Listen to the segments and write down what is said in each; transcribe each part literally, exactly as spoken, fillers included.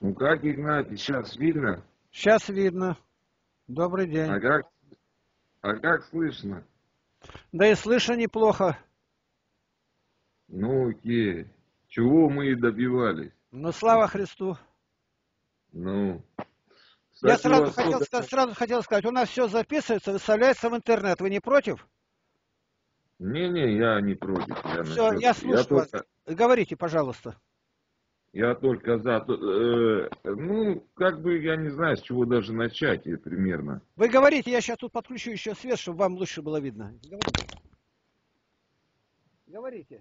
Ну как, Игнатий, сейчас видно? Сейчас видно. Добрый А день. как, а как слышно? Да и слышно неплохо. Ну окей. Чего мы и добивались? Но слава Христу. Ну, Я кстати, у сразу вас хотел сколько... сказать, сразу хотел сказать, у нас все записывается, выставляется в интернет. Вы не против? Не-не, я не против, я Все, насчет... я Я слушаю вас. только, Говорите, пожалуйста. я только за... то- э, ну, как бы, я не знаю, с чего даже начать э, примерно. Вы говорите, я сейчас тут подключу еще свет, чтобы вам лучше было видно. Говорите. Говорите.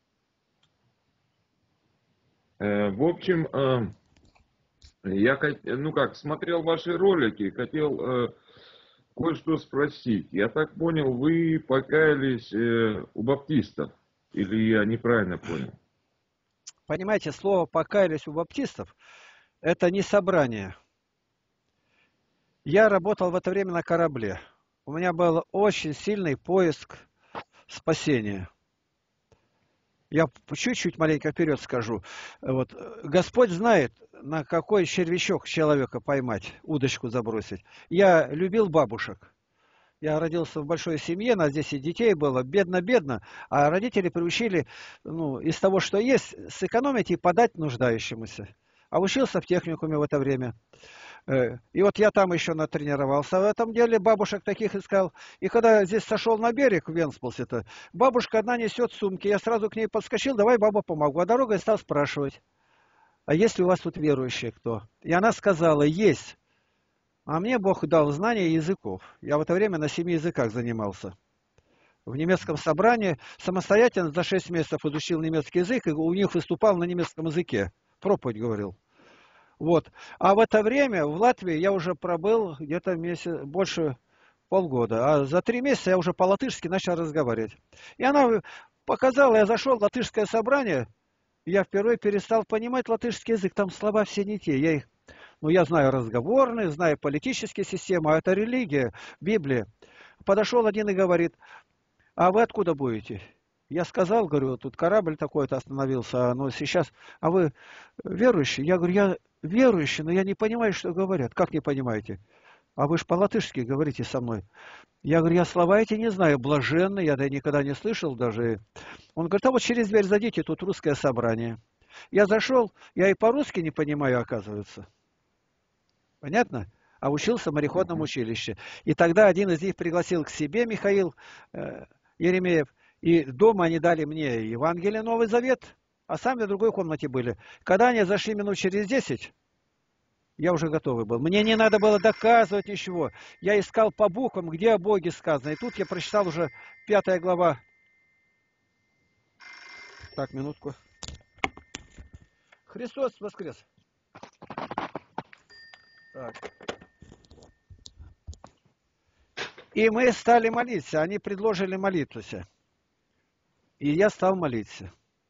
Э, в общем, э, я, хот- ну как, смотрел ваши ролики, хотел э, кое-что спросить. Я так понял, вы покаялись э, у баптистов, или я неправильно понял? Понимаете, слово «покаялись» у баптистов– это не собрание. Я работал в это время на корабле. У меня был очень сильный поиск спасения. Я чуть-чуть маленько вперед скажу. Вот. э, Господь знает, на какой червячок человека поймать, удочку забросить. Я любил бабушек. Я родился в большой семье, нас десять детей было, бедно-бедно, а родители приучили, ну, из того, что есть, сэкономить и подать нуждающемуся. А учился в техникуме в это время. Э, И вот я там еще натренировался в этом деле, бабушек таких искал. И когда я здесь сошел на берег, в Венспилсе-то, бабушка одна несет сумки, я сразу к ней подскочил, давай, баба, помогу. А дорогой стал спрашивать, а есть ли у вас тут верующие кто? И она сказала, есть. А мне Бог дал знания языков. Я в это время на семи языках занимался. В немецком собрании самостоятельно за шесть месяцев изучил немецкий язык и у них выступал на немецком языке. Проповедь говорил. Вот. А в это время в Латвии я уже пробыл где-то месяц, больше полгода. А за три месяца я уже по-латышски начал разговаривать. И она показала, я зашел в латышское собрание, я впервые перестал понимать латышский язык. Там слова все не те. Я их, ну, я знаю разговорные, знаю политические системы, а это религия, Библия. Подошел один и говорит, а вы откуда будете? Я сказал, говорю, тут корабль такой-то остановился, но сейчас, а вы верующий? Я говорю, я верующий, но я не понимаю, что говорят. Как не понимаете? А вы же по-латышски говорите со мной. Я говорю, я слова эти не знаю, блаженный, я да никогда не слышал даже. Он говорит, а вот через дверь зайдите, тут русское собрание. Я зашел, я и по-русски не понимаю, оказывается. Понятно? А учился в мореходном Мгм. училище. И тогда один из них пригласил к себе, Михаил э, Еремеев, и дома они дали мне Евангелие, Новый Завет, а сами в другой комнате были. Когда они зашли минут через десять, я уже готовый был. Мне не надо было доказывать ничего. Я искал по буквам, где о Боге сказано. И тут я прочитал уже пятая глава. Так, минутку. Христос воскрес. Так. И мы стали молиться. Они предложили молиться. И я стал молиться.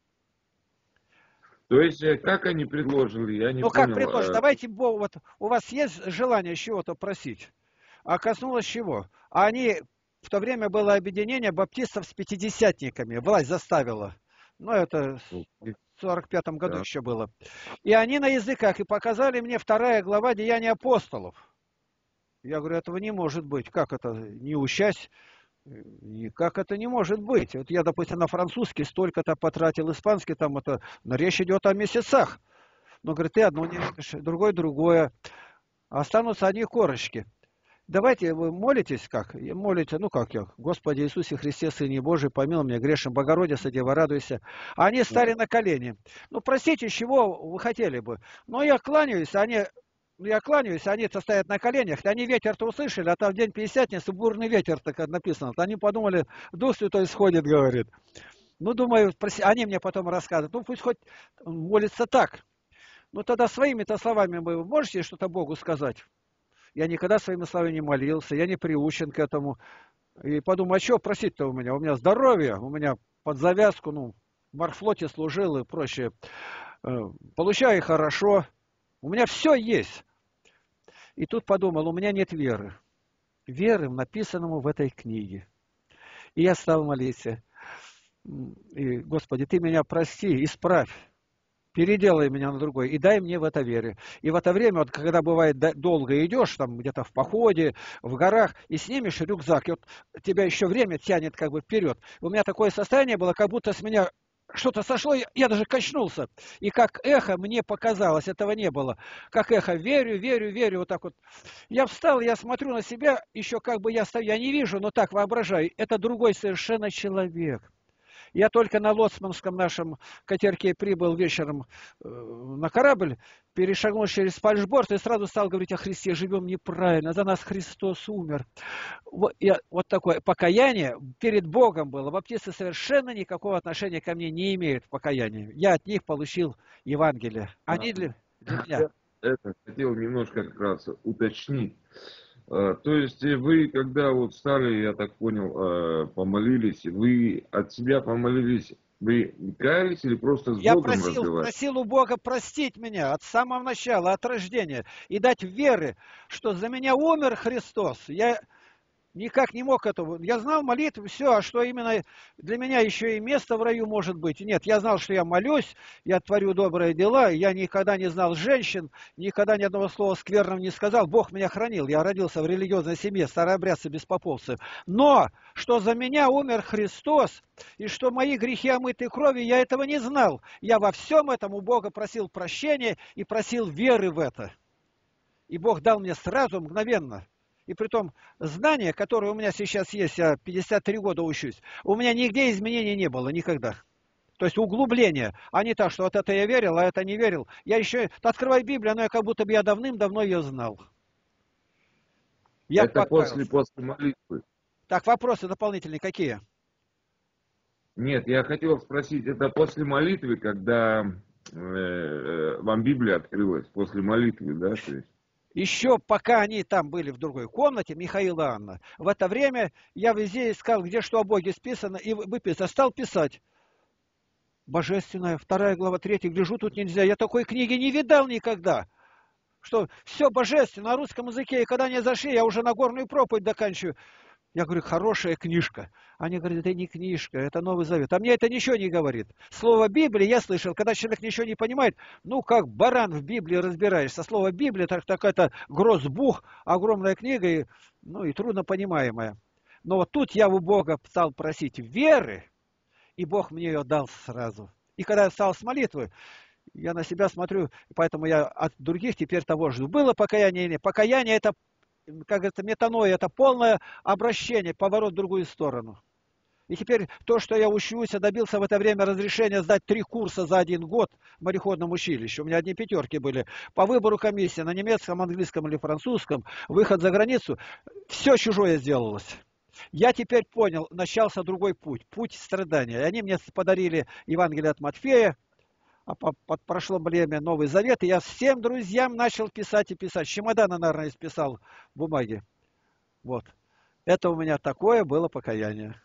То есть, э, как они предложили, я не Ну как понял. предложить? э, Давайте, Бог, вот у вас есть желание чего-то просить? А коснулось чего? А они, в то время было объединение баптистов с пятидесятниками. Власть заставила. Ну, это окей, в сорок пятом году так. еще было. И они на языках. И показали мне вторая глава Деяния апостолов. Я говорю, этого не может быть. Как это? Не учась? И как это не может быть? Вот я, допустим, на французский столько-то потратил, испанский там это, но речь идет о месяцах. Но, говорит, ты одно не видишь, другой другое. Останутся одни корочки. Давайте вы молитесь как? И молите, ну как я, Господи Иисусе Христе, Сыне Божий, помилуй меня грешным, Богородица, Дева, радуйся. А они стали на колени. Ну, простите, чего вы хотели бы? Ну, я кланяюсь, они, ну, я кланяюсь, они-то стоят на коленях, они ветер-то услышали, а там в день Пятидесятницы бурный ветер, так написано. Они подумали, Дух Святой сходит, говорит. Ну, думаю, они мне потом рассказывают, ну, пусть хоть молится так. Ну, тогда своими-то словами вы можете что-то Богу сказать? Я никогда своими словами не молился, я не приучен к этому. И подумал, а что просить-то у меня? У меня здоровье, у меня под завязку, ну, в морфлоте служил и прочее. Э, Получаю хорошо, у меня все есть. И тут подумал, у меня нет веры. Веры в написанному в этой книге. И я стал молиться. И, Господи, ты меня прости, исправь. переделай меня на другой и дай мне в это вере. И в это время, вот, когда бывает да- долго идешь, там где-то в походе, в горах, и снимешь рюкзак, и вот тебя еще время тянет как бы вперед. У меня такое состояние было, как будто с меня что-то сошло, я, я даже качнулся. И как эхо мне показалось, этого не было. Как эхо, верю, верю, верю, вот так вот. Я встал, я смотрю на себя, еще как бы я стою, я не вижу, но так воображаю. Это другой совершенно человек. Я только на лоцманском нашем катерке прибыл вечером э, на корабль, перешагнул через фальшборд и сразу стал говорить о Христе. Живем неправильно, за нас Христос умер. Вот, я, вот такое покаяние перед Богом было. Баптисты совершенно никакого отношения ко мне не имеют, покаяние. Я от них получил Евангелие. А, Они для, для меня. я это хотел немножко как раз уточнить. А, То есть э, вы, когда вот стали, я так понял, э, помолились, вы от себя помолились, вы каялись или просто с Я Богом просил, разговаривали? просил у Бога простить меня от самого начала, от рождения, и дать веры, что за меня умер Христос. Я никак не мог этого. Я знал молитву, все, а что именно для меня еще и место в раю может быть. Нет, я знал, что я молюсь, я творю добрые дела, я никогда не знал женщин, никогда ни одного слова скверного не сказал. Бог меня хранил, я родился в религиозной семье, старообрядцы без поповцы. Но, что за меня умер Христос, и что мои грехи омыты кровью, я этого не знал. Я во всем этом у Бога просил прощения и просил веры в это. И Бог дал мне сразу, мгновенно. И при том знания, которые у меня сейчас есть, я пятьдесят три года учусь, у меня нигде изменений не было, никогда. То есть углубление, а не так, что вот это я верил, а это не верил. Я еще открываю Библию, но я как будто бы я давным-давно ее знал. Я Это после, покаялся. после молитвы. Так, вопросы дополнительные какие? Нет, я хотел спросить, это после молитвы, когда э, э, вам Библия открылась, после молитвы, да? То есть, Еще пока они там были в другой комнате, Михаил и Анна, в это время я везде искал, где что о Боге списано, и выписал. Стал писать. Божественная, вторая глава, третья, гляжу, тут нельзя. Я такой книги не видал никогда. Что все божественно на русском языке, и когда они зашли, я уже Нагорную проповедь доканчиваю. Я говорю, хорошая книжка. Они говорят, это не книжка, это Новый Завет. А мне это ничего не говорит. Слово Библия я слышал, когда человек ничего не понимает, ну, как баран в Библии разбираешься. Слово Библия, так, так это грозбух, огромная книга, и, ну, и трудно понимаемая. Но вот тут я у Бога стал просить веры, и Бог мне ее дал сразу. И когда я встал с молитвы, я на себя смотрю, поэтому я от других теперь того жду. Было покаяние или нет? Покаяние это, как это, метаноя, это полное обращение, поворот в другую сторону. И теперь то, что я учусь, я добился в это время разрешения сдать три курса за один год в мореходном училище. У меня одни пятерки были. По выбору комиссии на немецком, английском или французском, выход за границу, все чужое сделалось. Я теперь понял, начался другой путь, путь страдания. И они мне подарили Евангелие от Матфея, а по, по прошло время Новый Завет, и я всем друзьям начал писать и писать. С чемодана, наверное, исписал бумаги. Вот. Это у меня такое было покаяние.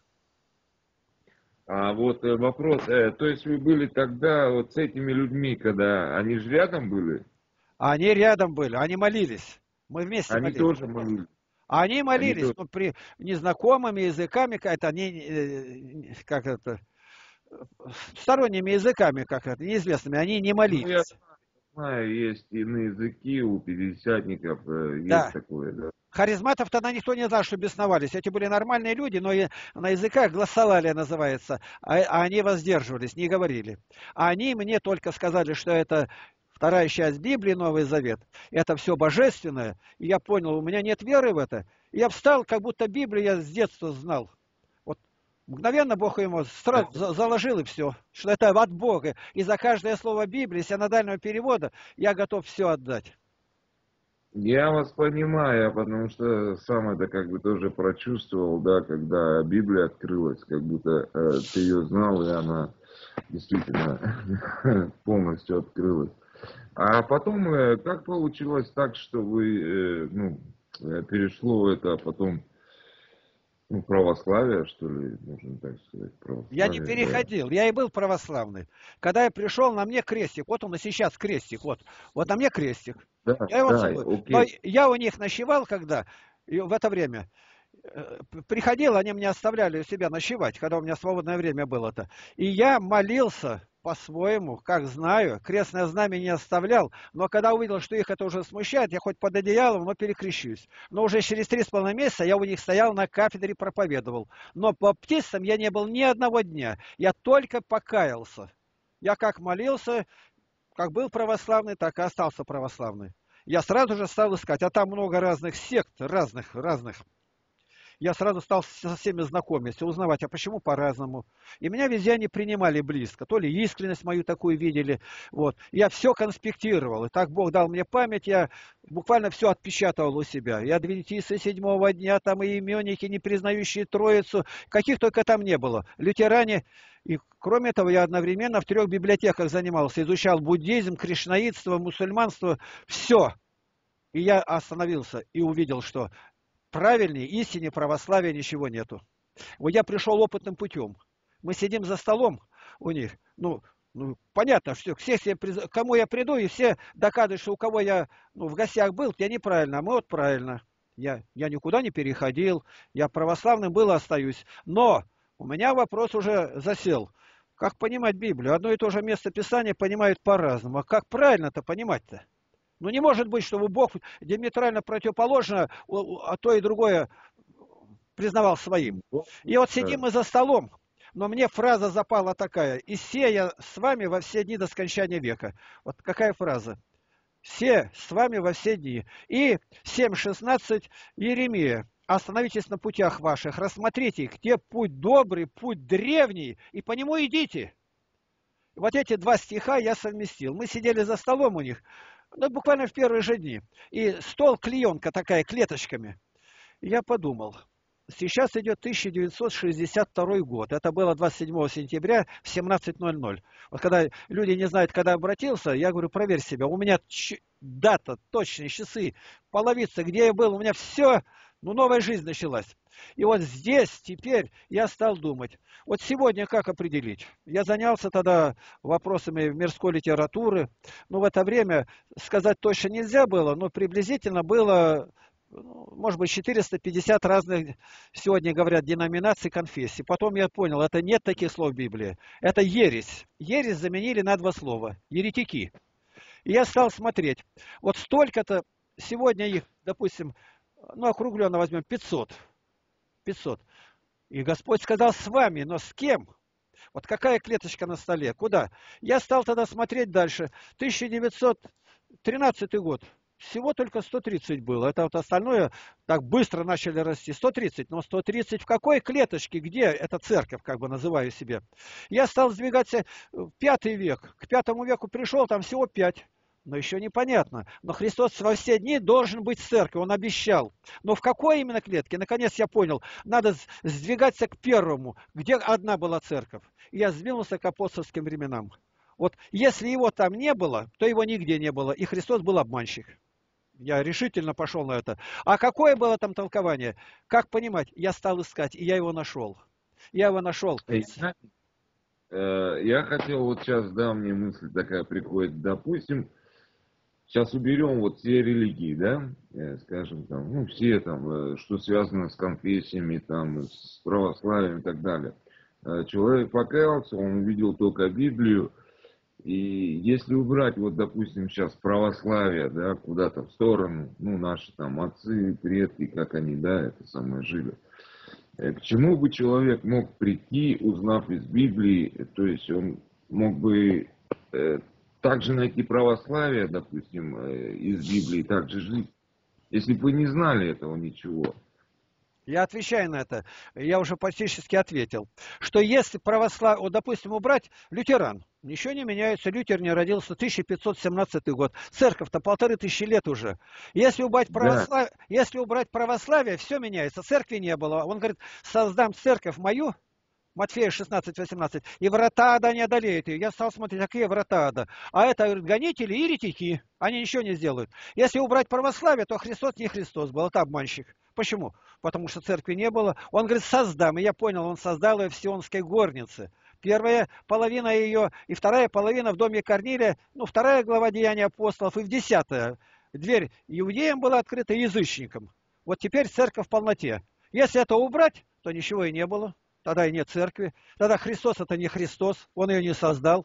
а вот э, вопрос, э, то есть вы были тогда вот с этими людьми, когда они же рядом были, А они рядом были, они молились. Мы вместе они молились. тоже молились, А они они молились, тоже, ну, при незнакомыми языками, как-то они, э, как это, сторонними языками, как это, неизвестными, они не ну я молились. знаю, есть иные языки у пятидесятников, э, есть Да. такое, да. Харизматов тогда никто не знал, что бесновались. Эти были нормальные люди, но и на языках глоссолалия называется. А, а они воздерживались, не говорили. А они мне только сказали, что это вторая часть Библии, Новый Завет. Это все божественное. И я понял, у меня нет веры в это. И я встал, как будто Библию я с детства знал. Вот мгновенно Бог ему сразу за- заложил и все. Что это от Бога. И за каждое слово Библии, синодального перевода, я готов все отдать. Я вас понимаю, потому что сам это как бы тоже прочувствовал, да, когда Библия открылась, как будто э, ты ее знал, и она действительно полностью открылась. А потом, э, как получилось так, что вы, э, ну, э, перешло это потом, ну, православие, что ли, можно так сказать, Я не православие, да. переходил, я и был православный. Когда я пришел, на мне крестик. Вот он и сейчас крестик. Вот, вот на мне крестик. Да, Я его да, целую. Но окей. я у них ночевал, когда и в это время э, приходил, они меня оставляли у себя ночевать, когда у меня свободное время было-то. И я молился по-своему, как знаю, крестное знамя не оставлял, но когда увидел, что их это уже смущает, я хоть под одеялом, но перекрещусь. Но уже через три с половиной месяца я у них стоял на кафедре, проповедовал. Но баптистом я не был ни одного дня. Я только покаялся. Я как молился, как был православный, так и остался православный. Я сразу же стал искать, а там много разных сект, разных, разных. Я сразу стал со всеми знакомиться, узнавать, а почему по-разному. И меня везде они принимали близко. То ли искренность мою такую видели. Вот. Я все конспектировал. И так Бог дал мне память, я буквально все отпечатывал у себя. И адвентисты седьмого дня, там и именники, не признающие Троицу, каких только там не было. Лютеране. И кроме этого, я одновременно в трех библиотеках занимался. Изучал буддизм, кришнаитство, мусульманство. Все. И я остановился и увидел, что правильнее, истине православия ничего нету. Вот я пришел опытным путем. Мы сидим за столом у них. Ну, ну понятно, что все, все, кому я приду, и все доказывают, что у кого я ну, в гостях был, я неправильно, а мы вот правильно. Я, я никуда не переходил, я православным был и остаюсь. Но у меня вопрос уже засел. Как понимать Библию? Одно и то же место Писания понимают по-разному. А как правильно-то понимать-то? Ну не может быть, чтобы Бог диаметрально противоположно, а то и другое признавал своим. И вот сидим мы за столом, но мне фраза запала такая: «И сея с вами во все дни до скончания века». Вот какая фраза? «Все с вами во все дни». И семь шестнадцать Иеремия. «Остановитесь на путях ваших, рассмотрите, где путь добрый, путь древний, и по нему идите». Вот эти два стиха я совместил. Мы сидели за столом у них, ну, буквально в первые же дни. И стол клеенка такая, клеточками. И я подумал, сейчас идет тысяча девятьсот шестьдесят второй год. Это было двадцать седьмого сентября в семнадцать ноль ноль. Вот когда люди не знают, когда обратился, я говорю, проверь себя. У меня ч... дата, точные часы, половица, где я был, у меня все, ну, новая жизнь началась. И вот здесь теперь я стал думать, вот сегодня как определить? Я занялся тогда вопросами мирской литературы, но в это время сказать точно нельзя было, но приблизительно было, может быть, четыреста пятьдесят разных, сегодня говорят, деноминаций, конфессий. Потом я понял, это нет таких слов в Библии, это ересь. Ересь заменили на два слова, еретики. И я стал смотреть, вот столько-то, сегодня их, допустим, ну округленно возьмем, пятьсот. пятьсот. И Господь сказал с вами, но с кем? Вот какая клеточка на столе? Куда? Я стал тогда смотреть дальше. тысяча девятьсот тринадцатый год. Всего только сто тридцать было. Это вот остальное так быстро начали расти. сто тридцать. Но сто тридцать в какой клеточке? Где? Это церковь, как бы называю себе. Я стал сдвигаться в пятый век. К пятому веку пришел, там всего пять. Но еще непонятно. Но Христос во все дни должен быть в церкви, Он обещал. Но в какой именно клетке? Наконец я понял, надо сдвигаться к первому, где одна была церковь. И я сдвинулся к апостольским временам. Вот если его там не было, то его нигде не было. И Христос был обманщик. Я решительно пошел на это. А какое было там толкование? Как понимать? Я стал искать, и я его нашел. Я его нашел. Я хотел, вот сейчас, да, мне мысль такая приходит, допустим, сейчас уберем вот все религии, да, скажем, там, ну, все там, что связано с конфессиями, там, с православием и так далее. Человек покаялся, он увидел только Библию, и если убрать, вот, допустим, сейчас православие, да, куда-то в сторону, ну, наши там отцы, предки, как они, да, это самое жили, к чему бы человек мог прийти, узнав из Библии, то есть он мог бы э, также найти православие, допустим, э, из Библии, также жить, если бы вы не знали этого ничего. Я отвечаю на это, я уже практически ответил, что если православие, вот, допустим, убрать лютеран, ничего не меняется, Лютер не родился, тысяча пятьсот семнадцатый год, церковь-то полторы тысячи лет уже. Если убрать, православ... да. если убрать православие, все меняется, церкви не было. Он говорит, создам церковь мою, Матфея шестнадцать восемнадцать, и врата ада не одолеют ее. Я стал смотреть, какие врата ада. А это, говорит, гонители и еретики. Они ничего не сделают. Если убрать православие, то Христос не Христос был, это обманщик. Почему? Потому что церкви не было. Он говорит, создам. И я понял, он создал ее в Сионской горнице. Первая половина ее, и вторая половина в доме Корнилия, ну, вторая глава Деяний апостолов, и в десятая. Дверь иудеям была открыта, язычникам. Вот теперь церковь в полноте. Если это убрать, то ничего и не было. Тогда и нет церкви. Тогда Христос это не Христос, Он ее не создал.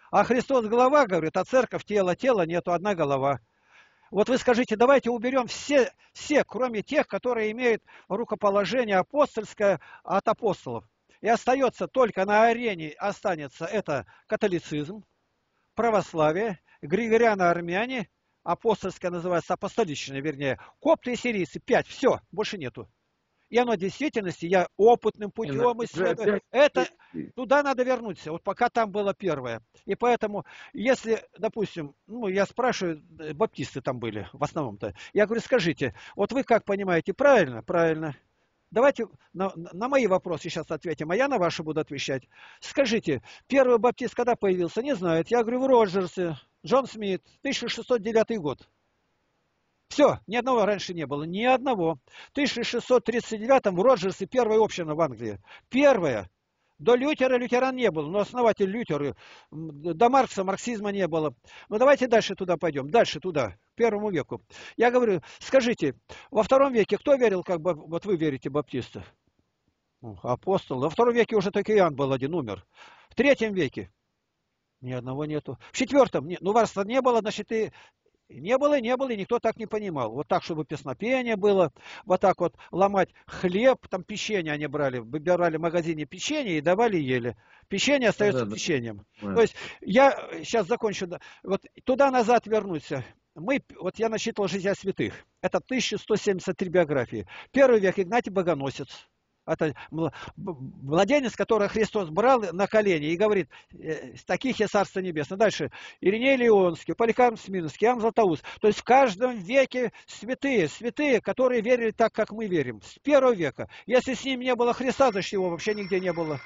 А Христос голова, говорит, а церковь тело, тело нету, одна голова. Вот вы скажите, давайте уберем все, все, кроме тех, которые имеют рукоположение апостольское от апостолов. И остается только на арене, останется это католицизм, православие, григориано-армяне, апостольское называется, апостоличное, вернее, копты и сирийцы, пять, все, больше нету. И оно в действительности, я опытным путем исследую, это туда надо вернуться. Вот пока там было первое. И поэтому, если, допустим, ну, я спрашиваю, баптисты там были в основном-то, я говорю, скажите, вот вы как понимаете, правильно? Правильно. Давайте на, на мои вопросы сейчас ответим, а я на ваши буду отвечать. Скажите, первый баптист когда появился? Не знает. Я говорю, в Роджерсе, Джон Смит, тысяча шестьсот девятый год. Все, ни одного раньше не было, ни одного. В тысяча шестьсот тридцать девятом в Роджерсе первая община в Англии. Первая. До Лютера лютеран не был, но основатель Лютера, до Маркса марксизма не было. Ну давайте дальше туда пойдем, дальше туда, к первому веку. Я говорю, скажите, во втором веке кто верил, как бы, вот вы верите, баптисты? Апостол. Во втором веке уже только Иоанн был один, умер. В третьем веке ни одного нету. В четвертом, ну вас не было, значит и... Не было, не было, и никто так не понимал. Вот так, чтобы песнопение было, вот так вот ломать хлеб, там печенье они брали, выбирали в магазине печенье и давали, ели. Печенье остается да, печеньем. Да. То есть я сейчас закончу, вот туда-назад вернуться. Мы, вот я насчитывал «Жития святых». Это тысяча сто семьдесят три биографии. Первый век Игнатий Богоносец. Это младенец, которого Христос брал на колени и говорит, с таких я Царство Небесное. Дальше. Ириней Леонский, Поликарп Смирнский, Иоанн Златоуст. То есть в каждом веке святые, святые, которые верили так, как мы верим. С первого века. Если с ним не было Христа, значит его вообще нигде не было.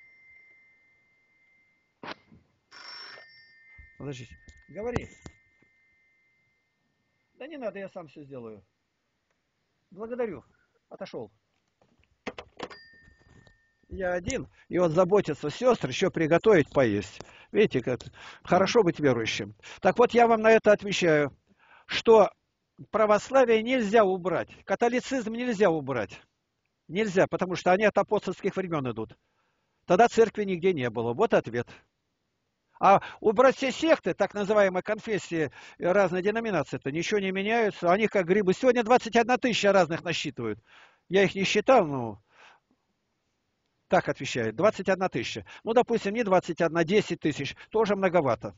Подождите. Говори. Да не надо, я сам все сделаю. Благодарю. Отошел. Я один, и вот заботятся сестры, еще приготовить поесть. Видите, как хорошо быть верующим. Так вот, я вам на это отвечаю, что православие нельзя убрать, католицизм нельзя убрать. Нельзя, потому что они от апостольских времен идут. Тогда церкви нигде не было. Вот ответ. А убрать все секты, так называемые конфессии, разные деноминации, то ничего не меняются. Они как грибы. Сегодня двадцать одна тысяча разных насчитывают. Я их не считал, но... Так отвечает, двадцать одна тысяча. Ну, допустим, не двадцать одна, десять тысяч, тоже многовато.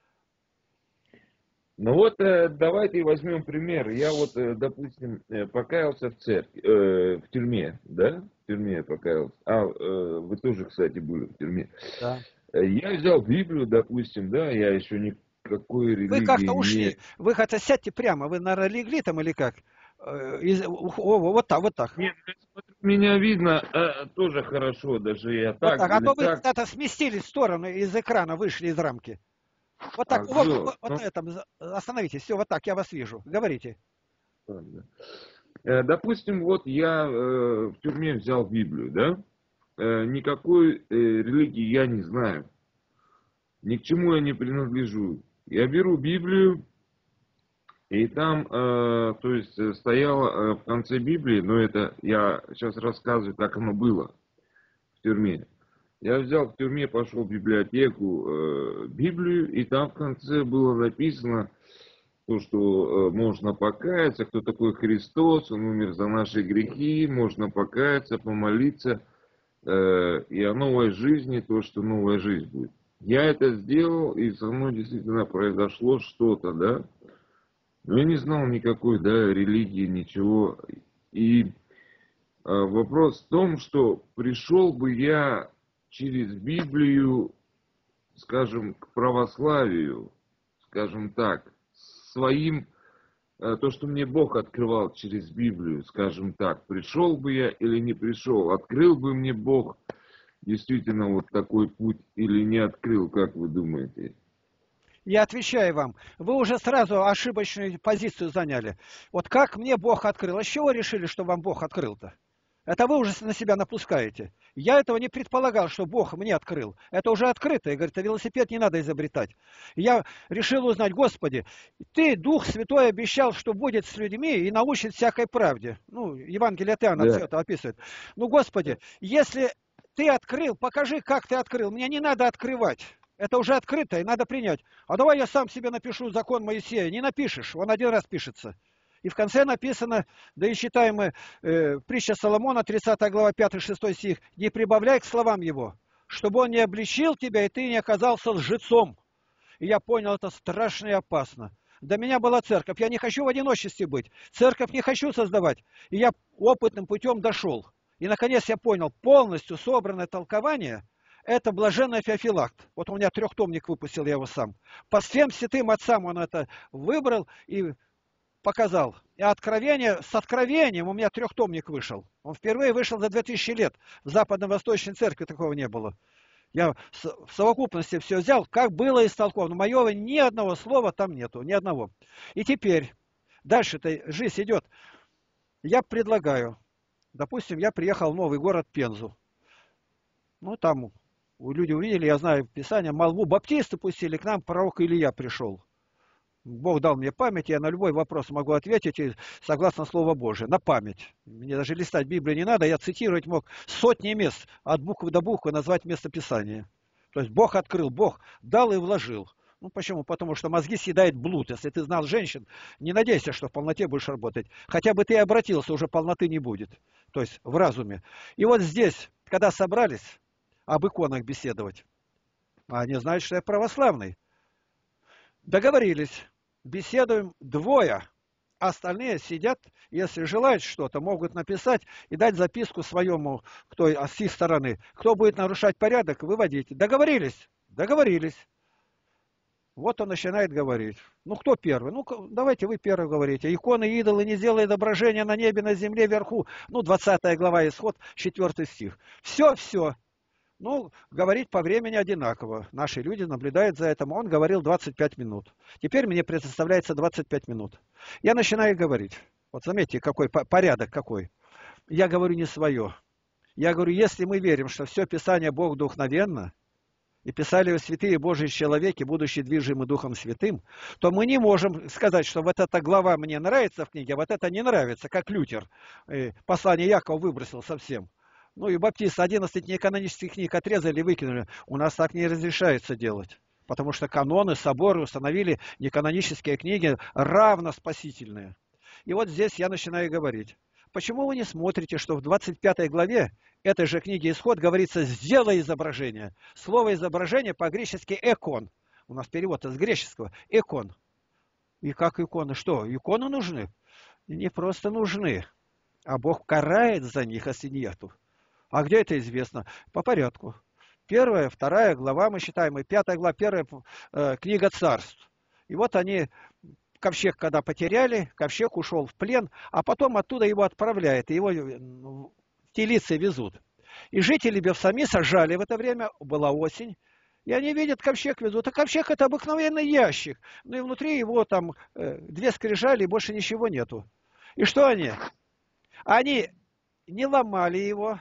Ну вот, э, давайте возьмем пример. Я вот, э, допустим, э, покаялся в церкви, э, в тюрьме, да? В тюрьме покаялся. А, э, вы тоже, кстати, были в тюрьме. Да. Я взял Библию, допустим, да, я еще никакой религии не... Вы как-то ушли, не... вы хотя сядьте прямо, вы, наверное, легли там или как? Из... О, вот так, вот так. Нет, меня видно а, тоже хорошо, даже я вот так. так. А то вы так... куда-то сместились в сторону из экрана, вышли из рамки. Вот так, а, вот, вот, вот ну... этом, остановитесь, все, вот так, я вас вижу. Говорите. Допустим, вот я э, в тюрьме взял Библию, да? Э, никакой э, религии я не знаю. Ни к чему я не принадлежу. Я беру Библию. И там, э, то есть, стояло э, в конце Библии, но это я сейчас рассказываю, как оно было в тюрьме. Я взял в тюрьме, пошел в библиотеку, э, Библию, и там в конце было написано, то, что э, можно покаяться, кто такой Христос, Он умер за наши грехи, можно покаяться, помолиться, э, и о новой жизни, то, что новая жизнь будет. Я это сделал, и со мной действительно произошло что-то, да. Но я не знал никакой, да, религии, ничего. И э, вопрос в том, что пришел бы я через Библию, скажем, к православию, скажем так, своим, э, то, что мне Бог открывал через Библию, скажем так, пришел бы я или не пришел, открыл бы мне Бог действительно вот такой путь или не открыл, как вы думаете? Я отвечаю вам, вы уже сразу ошибочную позицию заняли. Вот как мне Бог открыл? А с чего решили, что вам Бог открыл-то? Это вы уже на себя напускаете. Я этого не предполагал, что Бог мне открыл. Это уже открыто. И говорит, а велосипед не надо изобретать. Я решил узнать, Господи, Ты, Дух Святой, обещал, что будет с людьми и научит всякой правде. Ну, Евангелие от Иоанна, да, все это описывает. Ну, Господи, если Ты открыл, покажи, как Ты открыл. Мне не надо открывать. Это уже открыто, и надо принять. А давай я сам себе напишу закон Моисея. Не напишешь, он один раз пишется. И в конце написано, да и читаем мы, э, притча Соломона, тридцатая глава, пятый-шестой стих, не прибавляй к словам его, чтобы он не обличил тебя, и ты не оказался лжецом. И я понял, это страшно и опасно. До меня была церковь, я не хочу в одиночестве быть, церковь не хочу создавать. И я опытным путем дошел. И наконец я понял, полностью собранное толкование – это блаженный Феофилакт. Вот у меня трехтомник выпустил, я его сам. По всем святым отцам он это выбрал и показал. И откровение, с откровением у меня трехтомник вышел. Он впервые вышел за две тысячи лет. В Западно-Восточной церкви такого не было. Я в совокупности все взял, как было истолковано. Моего ни одного слова там нету, ни одного. И теперь, дальше-то жизнь идет. Я предлагаю, допустим, я приехал в новый город Пензу. Ну, там люди увидели, я знаю Писание, молву баптисты пустили, к нам пророк Илья пришел. Бог дал мне память, я на любой вопрос могу ответить и согласно Слову Божию, на память. Мне даже листать Библию не надо, я цитировать мог сотни мест, от буквы до буквы назвать местописание. То есть Бог открыл, Бог дал и вложил. Ну почему? Потому что мозги съедает блуд. Если ты знал женщин, не надейся, что в полноте будешь работать. Хотя бы ты и обратился, уже полноты не будет. То есть в разуме. И вот здесь, когда собрались об иконах беседовать, они знают, что я православный. Договорились. Беседуем двое, остальные сидят, если желают что-то, могут написать и дать записку своему, кто с их стороны. Кто будет нарушать порядок, выводите. Договорились? Договорились. Вот он начинает говорить. Ну, кто первый? Ну, давайте вы первый говорите. Иконы, идолы, не сделай отображения на небе, на земле, вверху. Ну, двадцатая глава, Исход, четвёртый стих. Все, все. Ну, говорить по времени одинаково. Наши люди наблюдают за этим. Он говорил двадцать пять минут. Теперь мне предоставляется двадцать пять минут. Я начинаю говорить. Вот заметьте, какой порядок какой. Я говорю не свое. Я говорю, если мы верим, что все Писание Бог вдохновенно, и писали его святые Божьи человеки, будучи движимы Духом Святым, то мы не можем сказать, что вот эта глава мне нравится в книге, а вот это не нравится, как Лютер. Послание Якова выбросил совсем. Ну и баптисты одиннадцать неканонических книг отрезали и выкинули. У нас так не разрешается делать. Потому что каноны, соборы установили неканонические книги равно спасительные. И вот здесь я начинаю говорить. Почему вы не смотрите, что в двадцать пятой главе этой же книги Исход говорится «сделай изображение». Слово «изображение» по-гречески «экон». У нас перевод из греческого «экон». И как иконы? Что, иконы нужны? Не просто нужны, а Бог карает за них, если нету. А где это известно? По порядку. Первая, вторая глава мы считаем, и пятая глава, первая э, книга царств. И вот они, ковчег когда потеряли, ковчег ушел в плен, а потом оттуда его отправляют, и его в телицы везут. И жители Бевсамиса жали в это время, была осень, и они видят, ковчег везут. А ковчег это обыкновенный ящик. Ну и внутри его там э, две скрижали, и больше ничего нету. И что они? Они не ломали его.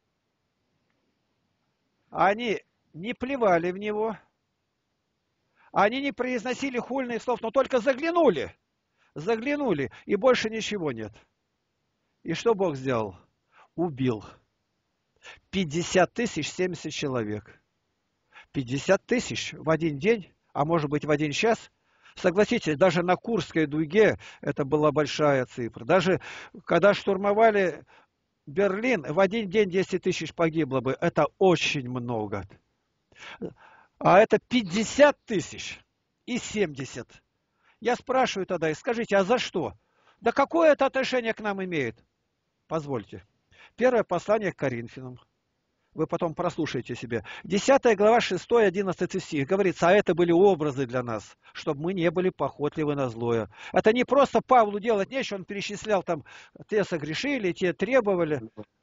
Они не плевали в него, они не произносили хульных слов, но только заглянули, заглянули, и больше ничего нет. И что Бог сделал? Убил. пятьдесят тысяч семьдесят человек. пятьдесят тысяч в один день, а может быть в один час. Согласитесь, даже на Курской дуге это была большая цифра. Даже когда штурмовали Берлин, в один день десять тысяч погибло бы. Это очень много. А это пятьдесят тысяч и семьдесят. Я спрашиваю тогда, скажите, а за что? Да какое это отношение к нам имеет? Позвольте. Первое послание к Коринфянам. Вы потом прослушайте себе. десятая глава, шестой одиннадцатый стих. Говорится, а это были образы для нас, чтобы мы не были похотливы на злое. Это не просто Павлу делать нечего, он перечислял там, те согрешили, те требовали.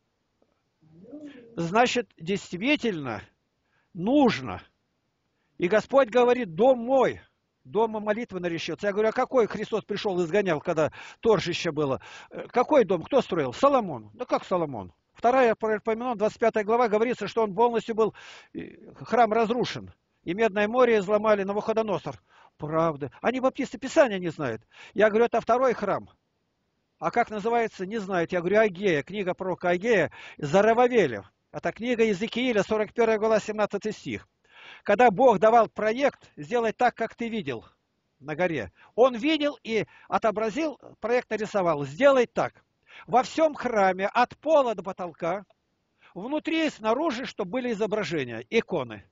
Значит, действительно нужно. И Господь говорит, дом мой, дома молитвы наречется. Я говорю, а какой Христос пришел и изгонял, когда торжище было? Какой дом? Кто строил? Соломон. Да как Соломон? Вторая, Паралипоменон, двадцать пятая глава, говорится, что он полностью был, храм разрушен. И Медное море изломали, Навуходоносор. Правда. Они баптисты Писания не знают. Я говорю, это второй храм. А как называется, не знают. Я говорю, Агея, книга пророка Агея, Зарававеля. Это книга Иезекииля, сорок первая глава, семнадцатый стих. когда Бог давал проект, сделай так, как ты видел на горе. Он видел и отобразил, проект нарисовал. Сделай так. Во всем храме, от пола до потолка, внутри и снаружи, чтобы были изображения, иконы.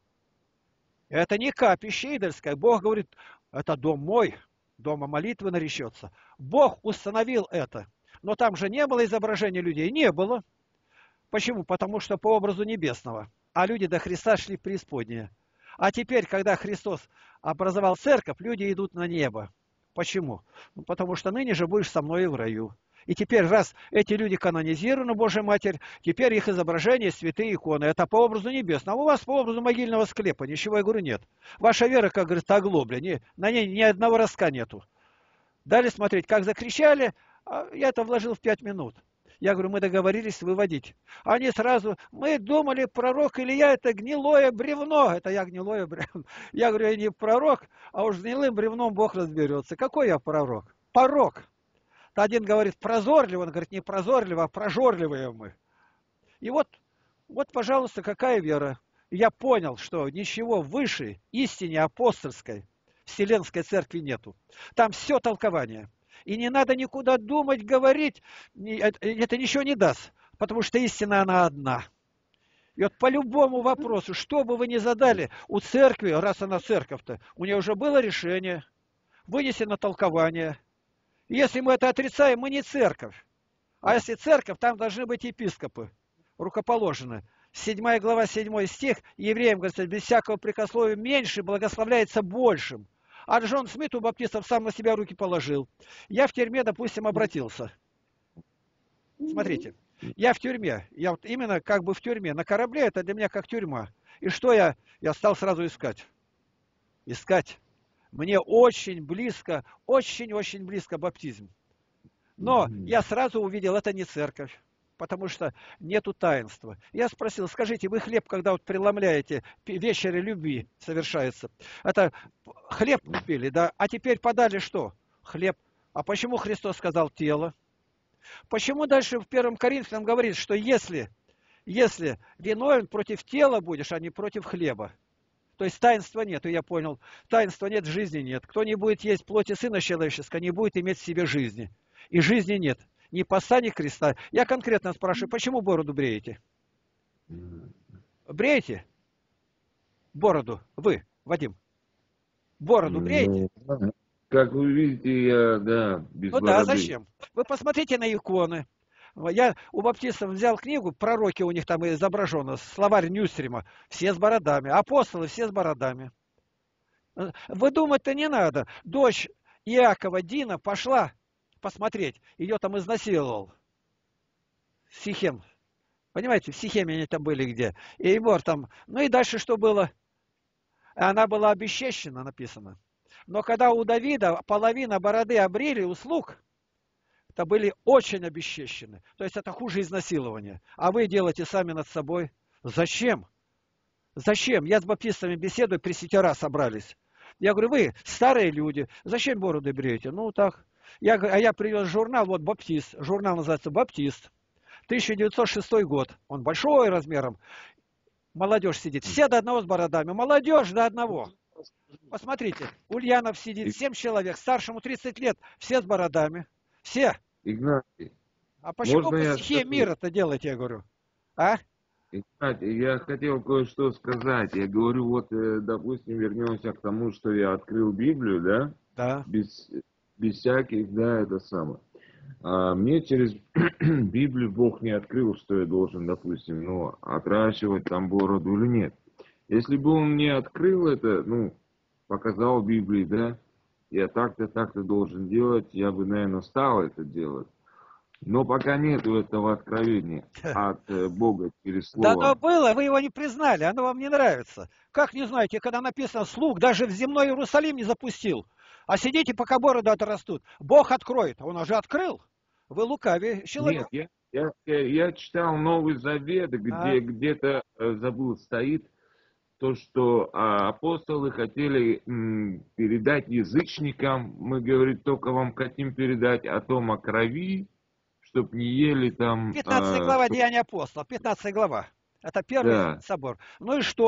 Это не капище идольское. Бог говорит, это дом мой, дома молитвы наречется. Бог установил это. Но там же не было изображения людей. Не было. Почему? Потому что по образу небесного. А люди до Христа шли в преисподнее. А теперь, когда Христос образовал церковь, люди идут на небо. Почему? Ну, потому что ныне же будешь со мной в раю. И теперь, раз эти люди канонизированы, Божья Матерь, теперь их изображения, святые иконы. Это по образу небесного. А у вас по образу могильного склепа. Ничего, я говорю, нет. Ваша вера, как говорится, оглобля. Не, на ней ни одного ростка нету. Дали смотреть, как закричали. Я это вложил в пять минут. Я говорю, мы договорились выводить. Они сразу, мы думали, пророк Илья это гнилое бревно. Это я гнилое бревно. Я говорю, я не пророк, а уж гнилым бревном Бог разберется. Какой я пророк? Порок. Один говорит прозорливо, он говорит не прозорливо, а прожорливые мы. И вот, вот, пожалуйста, какая вера. Я понял, что ничего выше истине апостольской Вселенской Церкви нету. Там все толкование. И не надо никуда думать, говорить. Это ничего не даст. Потому что истина, она одна. И вот по любому вопросу, что бы вы ни задали, у церкви, раз она церковь-то, у нее уже было решение, вынесено толкование. И если мы это отрицаем, мы не церковь. А если церковь, там должны быть епископы, рукоположены. Седьмая глава, седьмой стих, евреям говорится, без всякого прикословия меньше благословляется большим. А Джон Смит у баптистов сам на себя руки положил. Я в тюрьме, допустим, обратился. Смотрите, я в тюрьме. Я вот именно как бы в тюрьме. На корабле это для меня как тюрьма. И что я? Я стал сразу искать. Искать. Мне очень близко, очень-очень близко баптизм. Но я сразу увидел, это не церковь. Потому что нету таинства. Я спросил, скажите, вы хлеб, когда вот преломляете, вечере любви совершается, это хлеб купили, да? А теперь подали что? Хлеб. А почему Христос сказал тело? Почему дальше в первом Коринфянам говорит, что если, если виновен против тела будешь, а не против хлеба? То есть таинства нет, и я понял, таинства нет, жизни нет. Кто не будет есть плоти Сына Человеческого, не будет иметь в себе жизни. И жизни нет. Ни поста, ни креста. Я конкретно спрашиваю, почему бороду бреете? Бреете? Бороду. Вы, Вадим. Бороду бреете? Ну, как вы видите, я, да, без Ну бороды. да, зачем? Вы посмотрите на иконы. Я у баптистов взял книгу, пророки у них там изображено, словарь Ньюстрима, все с бородами. Апостолы все с бородами. Вы думать-то не надо. Дочь Иакова Дина пошла посмотреть, ее там изнасиловал. Сихем. Понимаете, в Сихеме они там были где. И Егор там. Ну и дальше что было? Она была обесчещена, написано. Но когда у Давида половина бороды обрели у слуг, это были очень обесчещены. То есть это хуже изнасилования. А вы делаете сами над собой. Зачем? Зачем? Я с баптистами беседую, пресвитера собрались. Я говорю, вы старые люди, зачем бороды бреете? Ну так. Я, а я привез журнал, вот «Баптист». Журнал называется «Баптист». тысяча девятьсот шестой год. Он большой размером. Молодежь сидит. Все до одного с бородами. Молодежь до одного. Посмотрите. Ульянов сидит. Семь человек. Старшему тридцать лет. Все с бородами. Все. Игнатий, А почему можно по я стихии скажу? мира-то делаете, я говорю? А? Игнатий, я хотел кое-что сказать. Я говорю, вот, э, допустим, вернемся к тому, что я открыл Библию, да? Да. Без, без всяких, да, это самое. А мне через Библию Бог не открыл, что я должен, допустим, ну, отращивать там бороду или нет. Если бы Он мне открыл это, ну, показал в Библии, да, я так-то, так-то должен делать, я бы, наверное, стал это делать. Но пока нету этого откровения от э, Бога через Да слово. оно было, вы его не признали, оно вам не нравится. Как не знаете, когда написано «слуг», даже в земной Иерусалим не запустил. А сидите, пока бороды отрастут. Бог откроет. Он уже открыл. Вы лукавее человек. Нет, я, я, я читал Новый Завет, где А? где-то, э, забыл, стоит то, что а, апостолы хотели м, передать язычникам, мы, говорит, только вам хотим передать о том, о крови, чтоб не ели там... пятнадцатая а, глава чтоб- Деяния апостолов. пятнадцатая глава. Это первый Да. собор. Ну и что?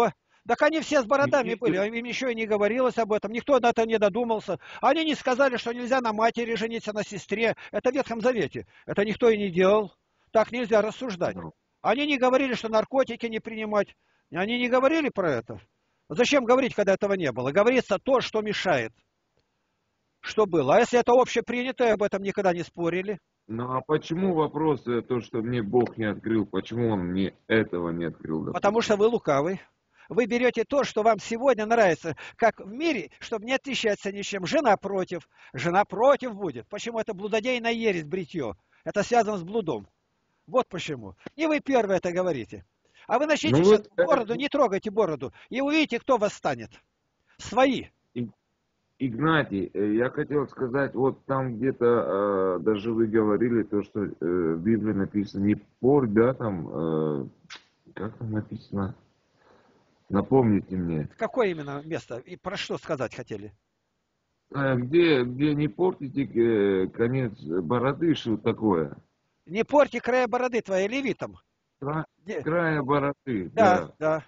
Так они все с бородами были, Видите? а им еще и не говорилось об этом, никто на это не додумался. Они не сказали, что нельзя на матери жениться, на сестре. Это в Ветхом Завете. Это никто и не делал. Так нельзя рассуждать. Ну, Они не говорили, что наркотики не принимать. Они не говорили про это. Зачем говорить, когда этого не было? Говорится то, что мешает. Что было. А если это общепринятое, об этом никогда не спорили. ну, а почему вопрос, э, то, что мне Бог не открыл, почему Он мне этого не открыл, Потому что допустим? вы лукавый. Вы берете то, что вам сегодня нравится, как в мире, чтобы не отличаться ничем. Жена против. Жена против будет. Почему это блудодейная ересь, бритье? Это связано с блудом. Вот почему. И вы первые это говорите. А вы начните Ну сейчас вот, э, бороду, не трогайте бороду, и увидите, кто восстанет. Свои. И- Игнатий, э, я хотел сказать, вот там где-то э, даже вы говорили то, что э, в Библии написано не порь, да, там, э, как там написано? Напомните мне. Какое именно место? И про что сказать хотели? Э, Где, где не портите э, конец бороды, что такое? Не порти края бороды твоей левитом. Кра- Где? Края бороды, Да, да. да.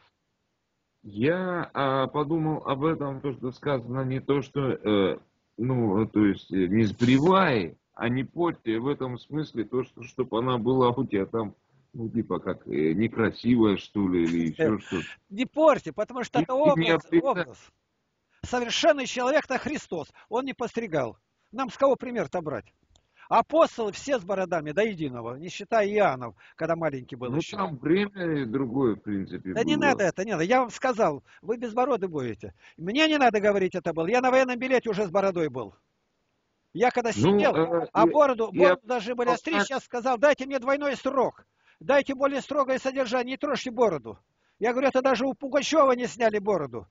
Я а, подумал об этом, то, что сказано не то, что, э, ну, то есть, э, не сбривай, а не порти в этом смысле то, что, чтобы она была у тебя там, ну, типа, как э, некрасивая, что ли, или еще что-то. Не порти, потому что И это ты не образ, обрезай. образ. Совершенный человек-то Христос. Он не постригал. Нам с кого пример-то брать? Апостолы все с бородами до единого, не считая Иоаннов, когда маленький был Ну, еще. там время другое, в принципе, Да не надо было. это, не надо. Я вам сказал, вы без бороды будете. Мне не надо говорить это было. Я на военном билете уже с бородой был. Я когда Ну, сидел, э, а и- бороду, я бороду должны были остричь, сейчас сказал, дайте мне двойной срок. Дайте более строгое содержание, не трожьте бороду. Я говорю, это даже у Пугачева не сняли бороду.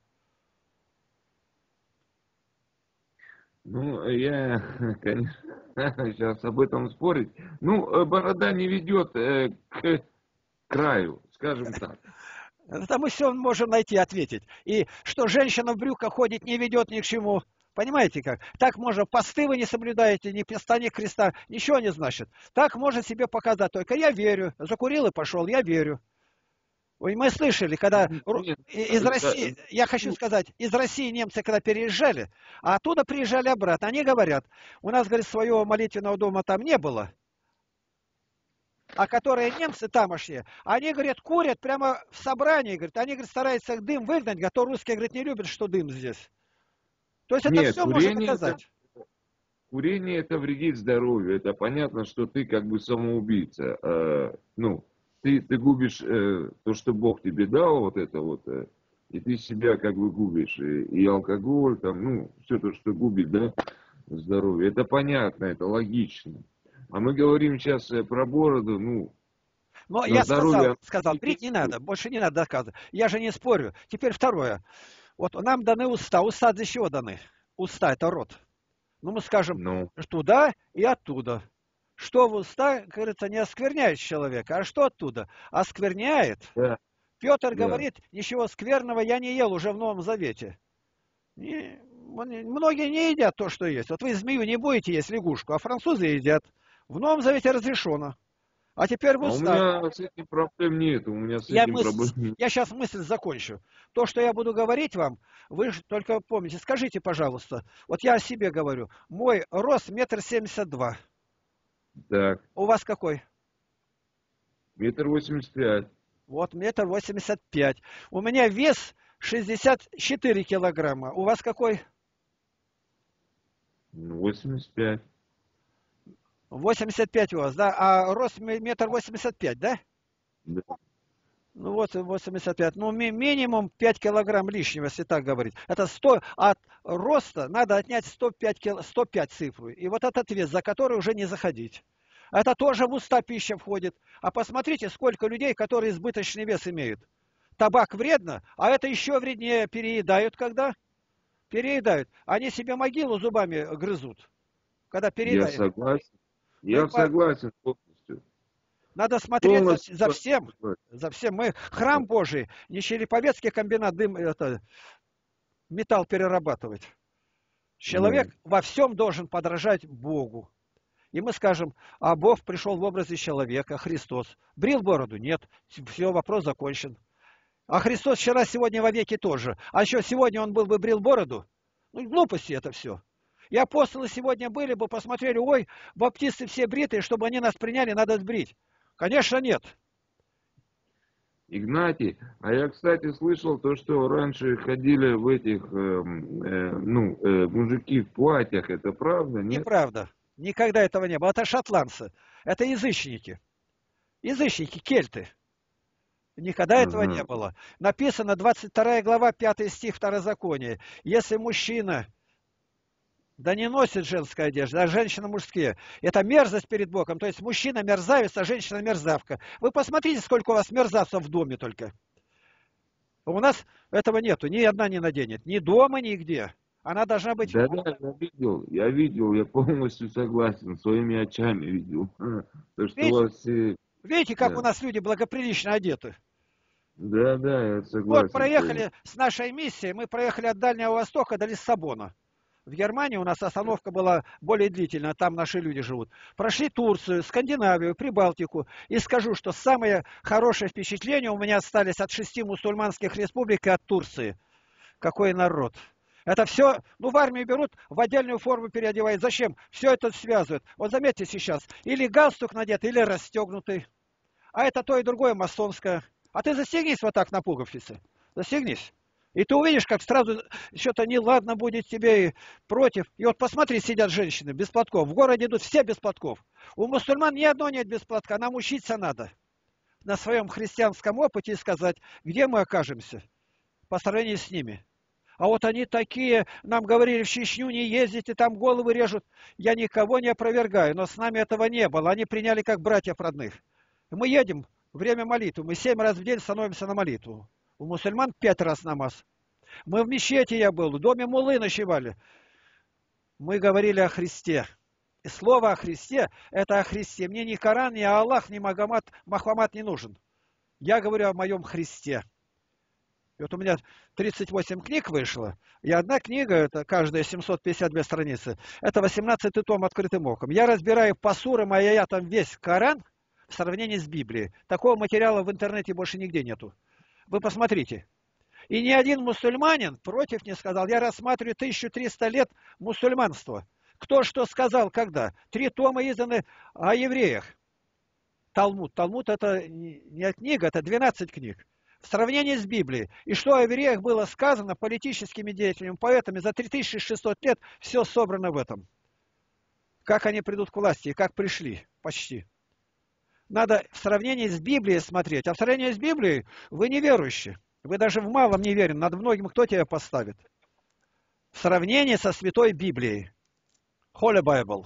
Ну, я, конечно, сейчас об этом спорить. Ну, э, борода не ведет э, к краю, скажем так. Это мы все можем найти, ответить. И что женщина в брюках ходит, не ведет ни к чему. Понимаете как? Так можно, посты вы не соблюдаете, ни перста, ни креста, ничего не значит. Так можно себе показать, только я верю. Закурил и пошел, я верю. Ой, мы слышали, когда ру- Нет, и- из э, да, России, я хочу ну, сказать, из России немцы, когда переезжали, а оттуда приезжали обратно, они говорят, у нас, говорит, своего молитвенного дома там не было, а которые немцы тамошние, они, говорят, курят прямо в собрании, говорят, они, говорят, стараются дым выгнать, а то русские, говорят, не любят, что дым здесь. То есть это нет, все можно курение это, доказать. курение это вредит здоровью. Это понятно, что ты как бы самоубийца. Э, ну, ты, ты губишь э, то, что Бог тебе дал, вот это вот, э, и ты себя как бы губишь. И, и алкоголь, там, ну, все то, что губит, да, здоровье. Это понятно, это логично. А мы говорим сейчас э, про бороду, ну, Но на я сказал, здоровье. сказал, Не брить не действует. надо, больше не надо доказывать. Я же не спорю. Теперь второе. Вот нам даны уста. Уста для чего даны? Уста– это рот. Ну, мы скажем, Ну, туда и оттуда. Что в уста, как говорится, не оскверняет человека, а что оттуда? Оскверняет. да, Петр да. говорит, ничего скверного я не ел уже в Новом Завете. Не- многие не едят то, что есть. Вот вы змею не будете есть, лягушку, а французы едят. В Новом Завете разрешено. А теперь в А у уста. меня с этим проблем нет, у меня с Я, этим мысль, проблем нет. я сейчас мысль закончу. То, что я буду говорить вам, вы ж только помните. Скажите, пожалуйста, вот я о себе говорю. Мой рост метр семьдесят два. Так, У вас какой? метр восемьдесят пять. Вот метр восемьдесят пять. У меня вес шестьдесят четыре килограмма. У вас какой? Ну, восемьдесят пять. восемьдесят пять у вас, да? А рост ме- метр восемьдесят пять, да? Да. Ну вот восемьдесят пять. Ну ми- минимум пять килограмм лишнего, если так говорить. Это сто от роста надо отнять сто пять, кил- сто пять цифру. И вот этот вес, за который уже не заходить. Это тоже в уста пища входит. А посмотрите, сколько людей, которые избыточный вес имеют. Табак вредно, а это еще вреднее. Переедают когда? Переедают. Они себе могилу зубами грызут, когда Я переедают. согласен. Ну, Я и по- согласен полностью. надо смотреть за, Полностью за всем. согласен. За всем. Мы храм Божий, не Череповецкий комбинат дым, это, металл перерабатывать. Человек Ну, во всем должен подражать Богу. И мы скажем, а Бог пришел в образе человека, Христос. Брил бороду? Нет. Все, вопрос закончен. А Христос вчера, сегодня, вовеки тоже. А еще сегодня он был бы брил бороду. Ну, глупости это все. И апостолы сегодня были бы, посмотрели, ой, баптисты все бритые, чтобы они нас приняли, надо сбрить. Конечно, нет. Игнатий, а я, кстати, слышал то, что раньше ходили в этих, э, э, ну, э, мужики в платьях, это правда, нет? Неправда. Никогда этого не было. Это шотландцы. Это язычники. Язычники, кельты. Никогда этого не Ага. было. Написано двадцать вторая глава, пятый стих Второзакония. Если мужчина, да не носит женская одежда, а женщина мужские, это мерзость перед Богом. То есть мужчина мерзавец, а женщина мерзавка. Вы посмотрите, сколько у вас мерзавцев в доме только. У нас этого нету, ни одна не наденет. Ни дома, нигде. Она должна быть... Да-да, я видел, я видел, я полностью согласен, своими очами видел. То, что у Видите, вас все... видите, как у Да, нас люди благоприлично одеты. да, да, я Вот согласен с вами. проехали с нашей миссией, мы проехали от Дальнего Востока до Лиссабона. В Германии у нас остановка была более длительная, там наши люди живут. Прошли Турцию, Скандинавию, Прибалтику. И скажу, что самые хорошие впечатления у меня остались от шести мусульманских республик и от Турции. Какой народ. Это все, ну в армию берут, в отдельную форму переодевают. Зачем? Все это связывают. Вот заметьте сейчас, или галстук надет, или расстегнутый. А это то и другое масонское. А ты застегнись вот так на пуговицы. Застегнись. И ты увидишь, как сразу что-то неладно будет тебе и против. И вот посмотри, сидят женщины без платков. В городе идут все без платков. У мусульман ни одной нет без платка. Нам учиться надо. На своем христианском опыте сказать, где мы окажемся по сравнению с ними. А вот они такие, нам говорили, в Чечню не ездите, там головы режут. Я никого не опровергаю, но с нами этого не было. Они приняли как братьев родных. Мы едем, время молитвы, мы семь раз в день становимся на молитву. У мусульман пять раз намаз. Мы в мечети я был, в доме муллы ночевали. Мы говорили о Христе. И слово о Христе, это о Христе. Мне ни Коран, ни Аллах, ни Магомад, Махамад не нужен. Я говорю о моем Христе. И вот у меня тридцать восемь книг вышло, и одна книга, это каждая семьсот пятьдесят две страницы, это восемнадцатый том открытым оком. Я разбираю по сурам, а я там весь Коран в сравнении с Библией. Такого материала в интернете больше нигде нету. Вы посмотрите. И ни один мусульманин против не сказал. Я рассматриваю тысячу триста лет мусульманства. Кто что сказал, когда? Три тома изданы о евреях. Талмуд. Талмуд это не книга, это двенадцать книг. В сравнении с Библией. И что о евреях было сказано политическими деятелями, поэтами за три тысячи шестьсот лет все собрано в этом. Как они придут к власти и как пришли. Почти. Надо в сравнении с Библией смотреть. А в сравнении с Библией вы неверующие. Вы даже в малом не верите. Над многим кто тебя поставит? В сравнении со Святой Библией. Holy Bible.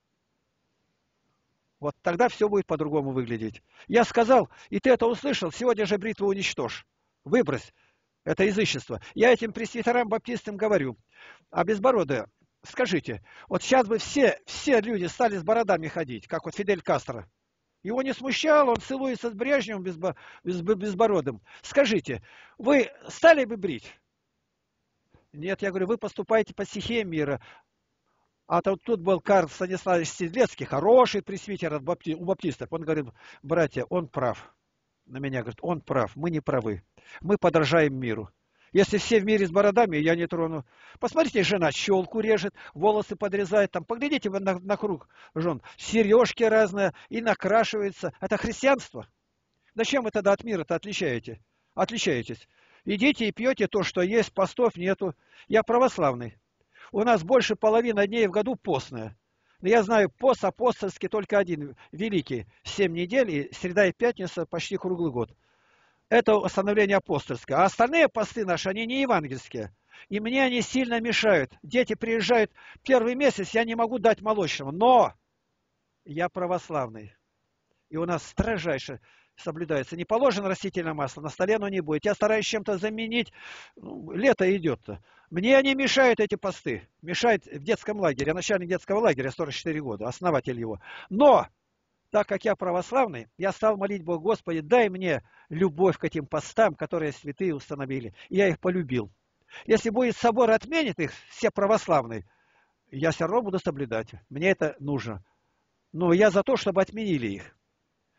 Вот тогда все будет по-другому выглядеть. Я сказал, и ты это услышал, сегодня же бритву уничтожь. Выбрось. Это язычество. Я этим пресвитерам, баптистам говорю. А безбородые, скажите, вот сейчас бы все, все люди стали с бородами ходить, как вот Фидель Кастро. Его не смущало, он целуется с Брежневым безбо, без, безбородым. Скажите, вы стали бы брить? Нет, я говорю, вы поступаете по стихиям мира. А тут, тут был Карл Станиславович Седлецкий, хороший пресвитер от бапти, у баптистов. Он говорит, братья, он прав. На меня говорит, он прав, мы не правы. Мы подражаем миру. Если все в мире с бородами, я не трону. Посмотрите, жена щелку режет, волосы подрезает. Там, поглядите на, на круг жен. Сережки разные и накрашивается. Это христианство. Зачем вы тогда от мира-то отличаете? Отличаетесь. Идите и пьете то, что есть, постов нету. Я православный. У нас больше половины дней в году постная. Но я знаю, пост апостольский только один, великий, семь недель, и среда и пятница почти круглый год. Это установление апостольское. А остальные посты наши, они не евангельские. И мне они сильно мешают. Дети приезжают первый месяц, я не могу дать молочного. Но я православный. И у нас строжайше соблюдается. Не положено растительное масло, на столе оно не будет. Я стараюсь чем-то заменить. Ну, лето идет-то. Мне они мешают, эти посты. Мешают в детском лагере. Я начальник детского лагеря, сорок четыре года, основатель его. Но, так как я православный, я стал молить Бога, Господи, дай мне любовь к этим постам, которые святые установили. И я их полюбил. Если будет собор отменит их, все православные, я все равно буду соблюдать. Мне это нужно. Но я за то, чтобы отменили их.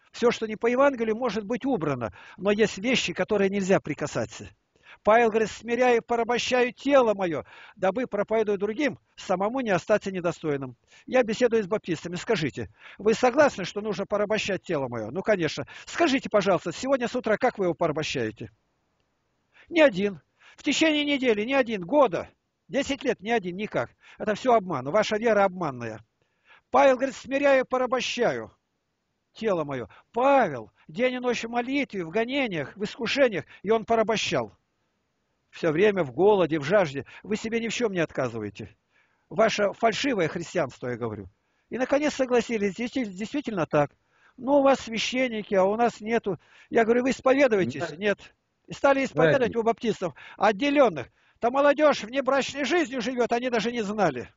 Все, что не по Евангелию, может быть убрано. Но есть вещи, которые нельзя прикасаться. Павел говорит, смиряю и порабощаю тело мое, дабы, проповедуя другим, самому не остаться недостойным. Я беседую с баптистами. Скажите, вы согласны, что нужно порабощать тело мое? Ну, конечно. Скажите, пожалуйста, сегодня с утра как вы его порабощаете? Ни один. В течение недели ни один. Года. Десять лет ни один. Никак. Это все обман. Ваша вера обманная. Павел говорит, смиряю и порабощаю тело мое. Павел день и ночь в молитве, в гонениях, в искушениях, и он порабощал. Все время в голоде, в жажде. Вы себе ни в чем не отказываете. Ваше фальшивое христианство, я говорю. И, наконец, согласились. Действительно так. Ну, у вас священники, а у нас нету. Я говорю, вы исповедуетесь? Нет. И стали исповедовать у баптистов отделенных. Там молодежь внебрачной жизнью живет, они даже не знали.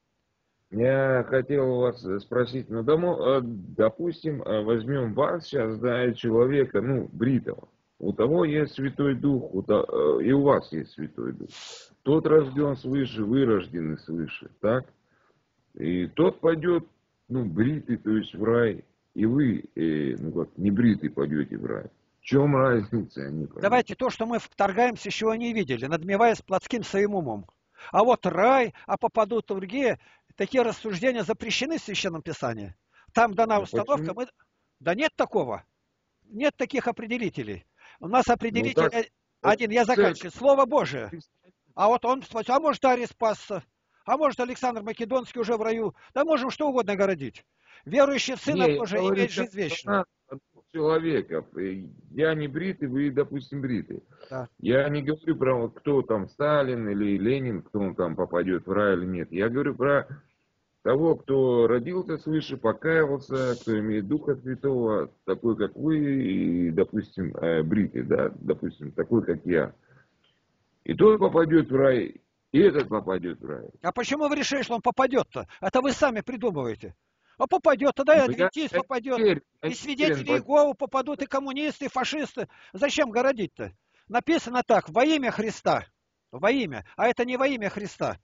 Я хотел вас спросить, ну, домо, допустим, возьмем вас сейчас, да, человека, ну, бритого. У того есть Святой Дух, у того, и у вас есть Святой Дух. Тот рожден свыше, вы рождены свыше, так? И тот пойдет, ну, бритый, то есть в рай, и вы, э, ну, как, не бритый пойдете в рай. В чем разница? Я не понимаю. Давайте то, что мы вторгаемся, чего не видели, надмеваясь плотским своим умом. А вот рай, а попадут другие, такие рассуждения запрещены в Священном Писании. Там дана установка, мы... Да нет такого. Нет таких определителей. У нас определитель ну, так, один, я заканчиваю, Слово Божие. А вот он, а может Арий спасся, а может Александр Македонский уже в раю. Да можем что угодно городить. Верующий в Сына Божия имеет жизнь вечную. Человека. Я не бритый, вы, допустим, бритый. Да. Я не говорю про кто там Сталин или Ленин, кто он там попадет в рай или нет. Я говорю про того, кто родился свыше, покаялся, кто имеет Духа Святого, такой, как вы, и, допустим, бритый, да, допустим, такой, как я. И тот попадет в рай, и этот попадет в рай. А почему вы решили, что он попадет-то? Это вы сами придумываете. А попадет, тогда и адвентист я, попадет, я, и свидетели я, Иеговы попадут, и коммунисты, и фашисты. Зачем городить-то? Написано так, во имя Христа. Во имя. А это не во имя Христа.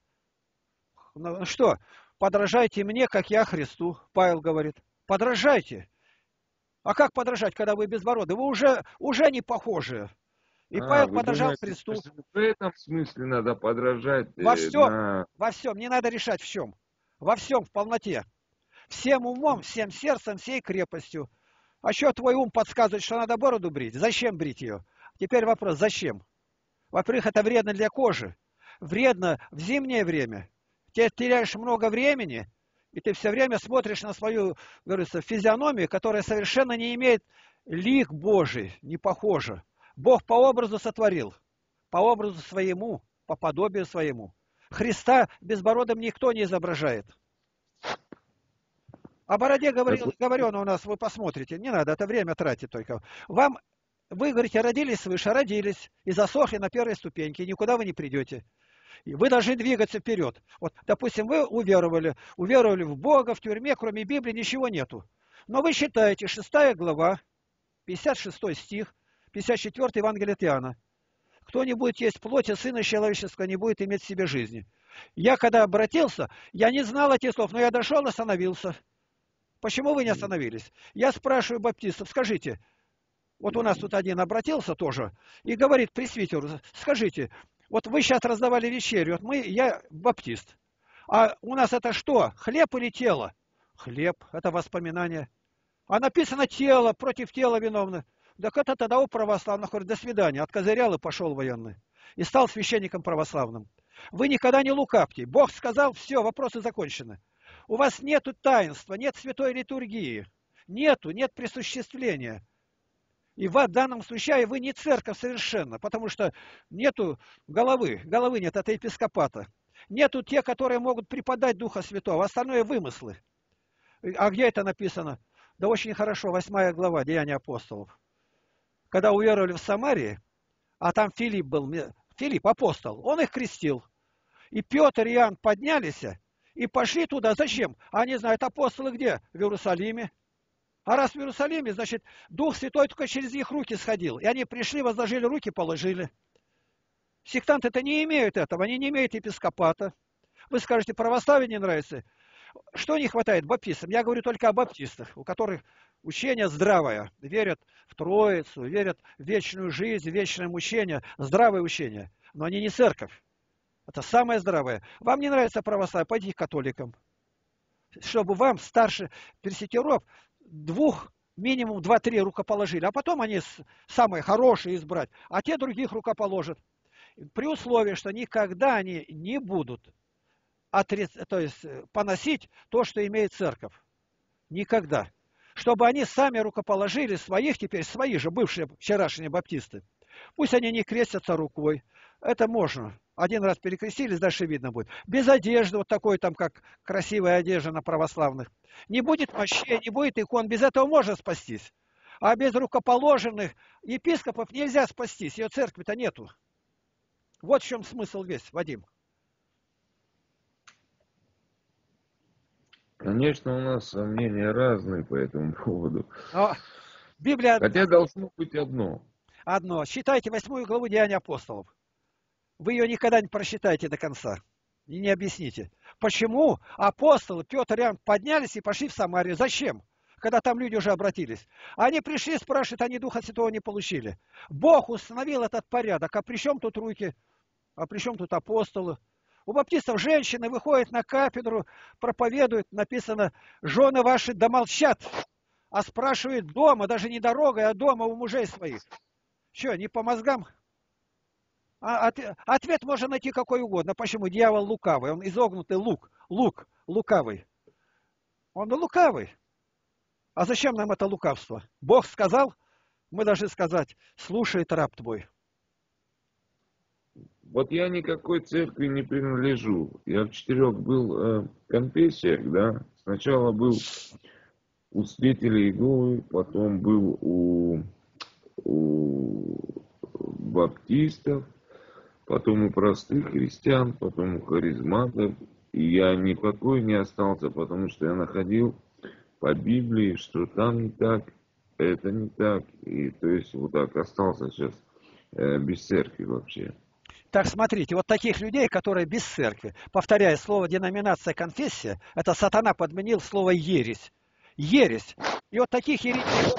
Ну что, подражайте мне, как я Христу, Павел говорит. Подражайте. А как подражать, когда вы безбороды? Вы уже, уже не похожи. И а, Павел подражал думаете, Христу. В этом смысле надо подражать. Во всем, на... во всем. Не надо решать в чем. Во всем, в полноте. Всем умом, всем сердцем, всей крепостью. А что твой ум подсказывает, что надо бороду брить? Зачем брить ее? Теперь вопрос, зачем? Во-первых, это вредно для кожи. Вредно в зимнее время. Ты теряешь много времени, и ты все время смотришь на свою, говорится, физиономию, которая совершенно не имеет лик Божий, не похожа. Бог по образу сотворил, по образу своему, по подобию своему. Христа безбородым никто не изображает. О бороде говорил, говорено у нас, вы посмотрите, не надо, это время тратить только. Вам, вы говорите, родились свыше, родились, и засохли на первой ступеньке, и никуда вы не придете. И вы должны двигаться вперед. Вот, допустим, вы уверовали, уверовали в Бога, в тюрьме, кроме Библии ничего нету. Но вы считаете, шестая глава, пятьдесят шестой стих, пятьдесят четвёртый Евангелие от Иоанна. Кто не будет есть плоти Сына Человеческого, не будет иметь в себе жизни. Я когда обратился, я не знал этих слов, но я дошел и остановился. Почему вы не остановились? Я спрашиваю баптистов, скажите, вот у нас тут один обратился тоже и говорит пресвитеру, скажите, вот вы сейчас раздавали вечерю, вот мы, я баптист, а у нас это что, хлеб или тело? Хлеб, это воспоминание. А написано тело, против тела виновны. Так это тогда у православных, говорит, до свидания, откозырял и пошел военный. И стал священником православным. Вы никогда не лукавьте. Бог сказал, все, вопросы закончены. У вас нету таинства, нет святой литургии, нету, нет присуществления. И в данном случае вы не церковь совершенно, потому что нету головы, головы нет, это епископата. Нету те, которые могут преподать Духа Святого, остальное вымыслы. А где это написано? Да очень хорошо, восьмая глава, Деяния апостолов. Когда уверовали в Самарии, а там Филипп был, Филипп апостол, он их крестил. И Петр и Иоанн поднялись и пошли туда. Зачем? Они знают, апостолы где? В Иерусалиме. А раз в Иерусалиме, значит, Дух Святой только через их руки сходил. И они пришли, возложили руки, положили. Сектанты-то не имеют этого, они не имеют епископата. Вы скажете, православие не нравится. Что не хватает баптистам? Я говорю только о баптистах, у которых Учение здравое. Верят в Троицу, верят в вечную жизнь, в вечное мучение. Здравое учение. Но они не церковь. Это самое здравое. Вам не нравится православие, пойдите к католикам. Чтобы вам, старше пресвитеров, двух, минимум два-три рукоположили. А потом они самые хорошие избрать. А те других рукоположат. При условии, что никогда они не будут отрец... то есть, поносить то, что имеет церковь. Никогда. Чтобы они сами рукоположили своих, теперь свои же бывшие вчерашние баптисты. Пусть они не крестятся рукой. Это можно. Один раз перекрестились, дальше видно будет. Без одежды, вот такой там, как красивая одежда на православных. Не будет мощей, не будет икон. Без этого можно спастись. А без рукоположенных епископов нельзя спастись. Ее церкви-то нету. Вот в чем смысл весь, Вадим. Конечно, у нас мнения разные по этому поводу. Но Библия Хотя должно быть одно. одно. Считайте восьмую главу Деяний апостолов. Вы ее никогда не прочитаете до конца. И не объясните. Почему апостолы Петр и Иоанн поднялись и пошли в Самарию? Зачем? Когда там люди уже обратились. Они пришли, спрашивают, они Духа Святого не получили. Бог установил этот порядок. А при чем тут руки? А при чем тут апостолы? У баптистов женщины выходят на кафедру, проповедуют, написано, жены ваши домолчат, а спрашивают дома, даже не дорогой, а дома у мужей своих. Что, не по мозгам? А, от, ответ можно найти какой угодно. Почему? Дьявол лукавый, он изогнутый лук, лук, лукавый. Он лукавый. А зачем нам это лукавство? Бог сказал, мы должны сказать, слушает раб твой. Вот я никакой церкви не принадлежу. Я в четырех был э, конфессиях, да. Сначала был у свидетелей Иеговы, потом был у, у баптистов, потом у простых христиан, потом у харизматов. И я ни покой не остался, потому что я находил по Библии, что там не так, это не так. И то есть вот так остался сейчас э, без церкви вообще. Так, смотрите, вот таких людей, которые без церкви, повторяю, слово деноминация, конфессия, это сатана подменил слово ересь. Ересь. И вот таких еретиков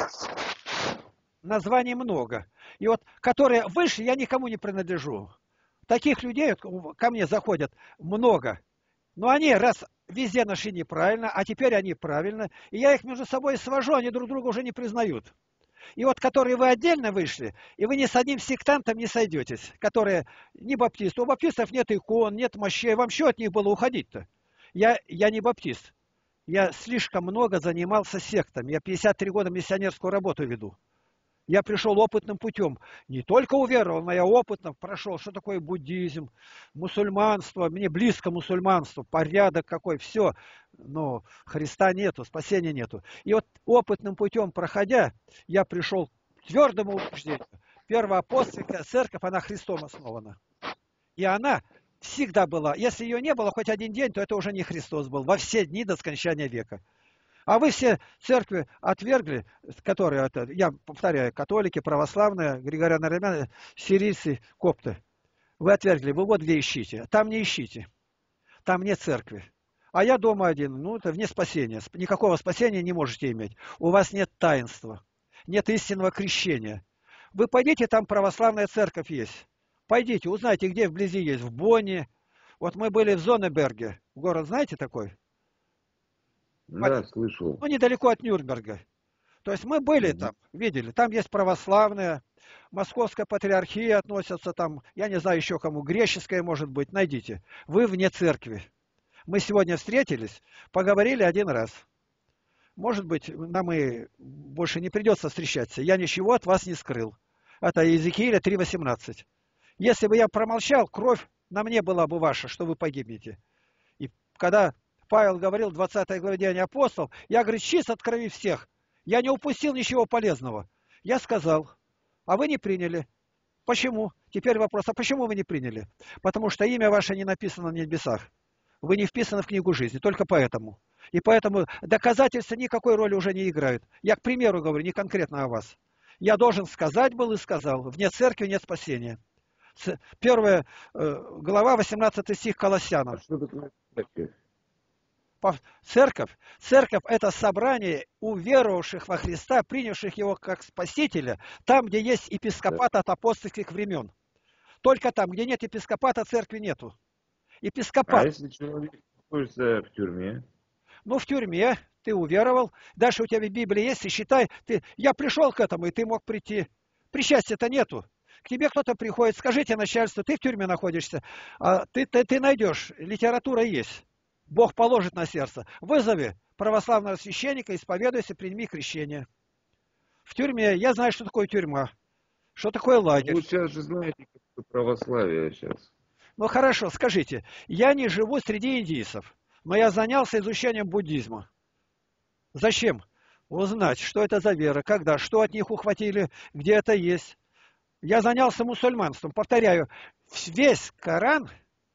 названий много. И вот, которые выше, я никому не принадлежу. Таких людей вот, ко мне заходят много. Но они раз везде нашли неправильно, а теперь они правильно. И я их между собой свожу, они друг друга уже не признают. И вот, которые вы отдельно вышли, и вы ни с одним сектантом не сойдетесь, которые не баптисты. У баптистов нет икон, нет мощей. Вам что от них было уходить-то? Я, я не баптист. Я слишком много занимался сектами. Я пятьдесят три года миссионерскую работу веду. Я пришел опытным путем. Не только уверовал, но я опытно прошел, что такое буддизм, мусульманство. Мне близко мусульманство, порядок какой, все. Но Христа нету, спасения нету. И вот опытным путем проходя, я пришел к твердому убеждению. Первая апостольская церковь, она Христом основана. И она всегда была. Если ее не было хоть один день, то это уже не Христос был. Во все дни до скончания века. А вы все церкви отвергли, которые, это, я повторяю, католики, православные, григориано-римляне, сирийцы, копты. Вы отвергли, вы вот где ищите. Там не ищите. Там нет церкви. А я дома один, ну это вне спасения. Никакого спасения не можете иметь. У вас нет таинства, нет истинного крещения. Вы пойдите, там православная церковь есть. Пойдите, узнайте, где вблизи есть. В Бонне. Вот мы были в Зоннеберге. Город знаете такой? Да, слышал. Ну, недалеко от Нюрнберга. То есть мы были mm-hmm. там, видели. Там есть православная, Московская патриархия относятся там, я не знаю еще кому, греческая может быть, найдите. Вы вне церкви. Мы сегодня встретились, поговорили один раз. Может быть, нам и больше не придется встречаться. Я ничего от вас не скрыл. Это Иезекииля три восемнадцать. Если бы я промолчал, кровь на мне была бы ваша, что вы погибнете. И когда Павел говорил в двадцатой главе Деяний апостолов, я, говорит, чист от крови всех. Я не упустил ничего полезного. Я сказал, а вы не приняли. Почему? Теперь вопрос, а почему вы не приняли? Потому что имя ваше не написано на небесах. Вы не вписаны в книгу жизни, только поэтому. И поэтому доказательства никакой роли уже не играют. Я, к примеру, говорю, не конкретно о вас. Я должен сказать был и сказал. Вне церкви нет спасения. Первая глава, восемнадцатый стих Колоссянам. А что такое церковь? Церковь, церковь это собрание уверовавших во Христа, принявших его как Спасителя, там, где есть Да. епископат от апостольских времен. Только там, где нет епископата, церкви нету. А Епископат, если человек находится в тюрьме? ну в тюрьме, ты уверовал, дальше у тебя в Библии есть, и считай, ты, я пришел к этому, и ты мог прийти. Причастия-то нету. К тебе кто-то приходит, скажите начальству, ты в тюрьме находишься, а ты, ты, ты найдешь, литература есть. Бог положит на сердце. Вызови православного священника, исповедуйся, прими крещение. В тюрьме, я знаю, что такое тюрьма, что такое лагерь. Вы сейчас же знаете, как православие сейчас. Ну хорошо, скажите, я не живу среди индийцев, но я занялся изучением буддизма. Зачем? Узнать, что это за вера, когда, что от них ухватили, где это есть. Я занялся мусульманством. Повторяю, весь Коран,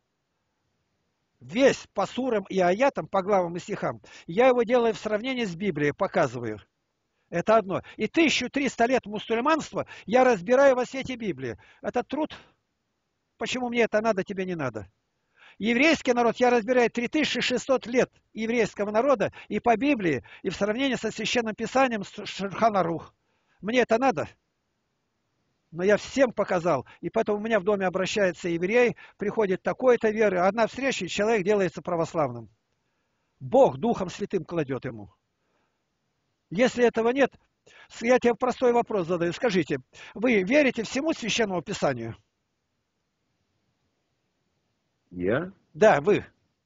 весь по сурам и аятам, по главам и стихам, я его делаю в сравнении с Библией, показываю. Это одно. И тысяча триста лет мусульманства я разбираю во свете Библии. Это труд. Почему мне это надо, тебе не надо? Еврейский народ, я разбираю три тысячи шестьсот лет еврейского народа и по Библии, и в сравнении со Священным Писанием с Шульхан Арух. Мне это надо? Но я всем показал. И поэтому у меня в доме обращается еврей, приходит такой-то веры. Одна встреча, и человек делается православным. Бог Духом Святым кладет ему. Если этого нет, я тебе простой вопрос задаю. Скажите, вы верите всему Священному Писанию? Я? Да, вы.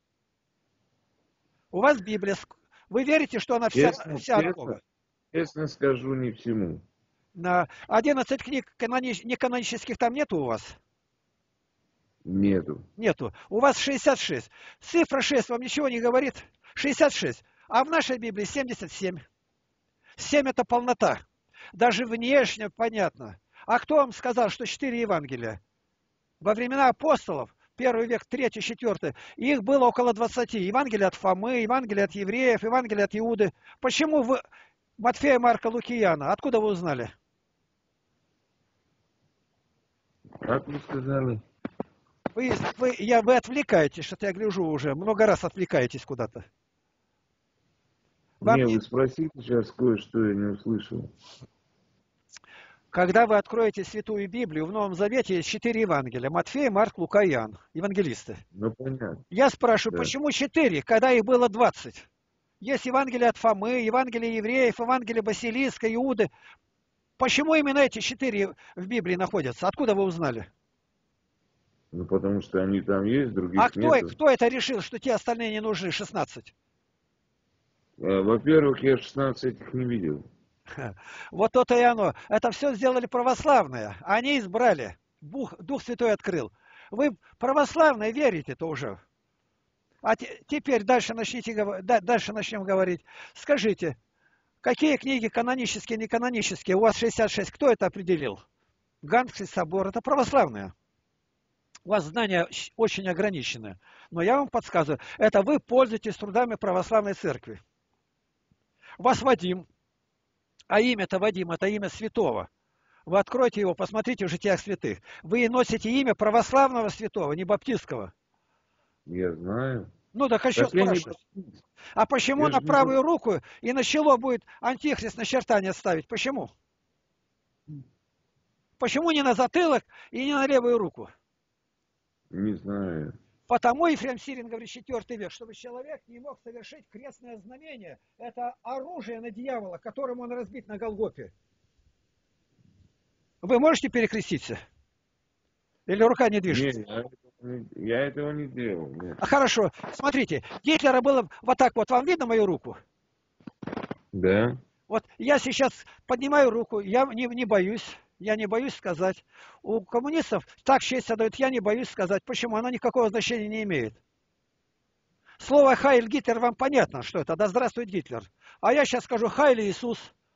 У вас Библия. Вы верите, что она вся, Честно, вся от честно, Бога? честно скажу, не всему. На одиннадцать книг канони- неканонических там нету у вас? Нету. Нету. У вас шестьдесят шесть. Цифра шесть вам ничего не говорит? шестьдесят шесть. А в нашей Библии семьдесят семь. семь это полнота. Даже внешне понятно. А кто вам сказал, что четыре Евангелия? Во времена апостолов, первый век, третий, четвертый, их было около двадцати. Евангелие от Фомы, Евангелие от евреев, Евангелие от Иуды. Почему вы Матфея, Марка, Луки, Иоанна? Откуда вы узнали? Как вы сказали? Вы, вы, я, вы отвлекаетесь, что-то я гляжу уже. Много раз отвлекаетесь куда-то. Вам Не, не... вы спросите сейчас кое-что, я не услышал. Когда вы откроете Святую Библию, в Новом Завете есть четыре Евангелия. Матфей, Марк, Лука, Иоанн. Евангелисты. Ну, понятно. Я спрашиваю, Да. почему четыре, когда их было двадцать? Есть Евангелие от Фомы, Евангелие евреев, Евангелие Василиска, Иуды. Почему именно эти четыре в Библии находятся? Откуда вы узнали? Ну, потому что они там есть, других А кто, нету. кто это решил, что те остальные не нужны, шестнадцать? Э, Во-первых, я шестнадцать их не видел. Вот то-то и оно. Это все сделали православные. Они избрали. Дух, Дух Святой открыл. Вы православные верите-то уже. А те, теперь дальше, начните, дальше начнем говорить. Скажите, какие книги канонические, не канонические? У вас шестьдесят шесть. Кто это определил? Гангский собор. Это православные. У вас знания очень ограничены. Но я вам подсказываю. Это вы пользуетесь трудами православной церкви. У вас Вадим. А имя-то Вадим, это имя святого. Вы откройте его, посмотрите в житиях святых. Вы носите имя православного святого, не баптистского. Я знаю. Ну так еще Так я не спрашивать. А почему Я на же не правую баптист. руку и на чело будет антихрист начертание ставить? Почему? Почему не на затылок и не на левую руку? Не знаю. Потому Ефрем Сирин говорит, четвертый век, чтобы человек не мог совершить крестное знамение. Это оружие на дьявола, которым он разбит на Голгофе. Вы можете перекреститься? Или рука не Не, движется? я этого не, я этого не делал. Нет. А хорошо, смотрите, Гитлера было вот так вот, вам видно мою руку? Да? Вот я сейчас поднимаю руку, я не, не боюсь, я не боюсь сказать. У коммунистов так честь отдают, я не боюсь сказать. Почему? Она никакого значения не имеет. Слово «Хайль Гитлер» вам понятно, что это? Да здравствует Гитлер. А я сейчас скажу «Хайль Иисус».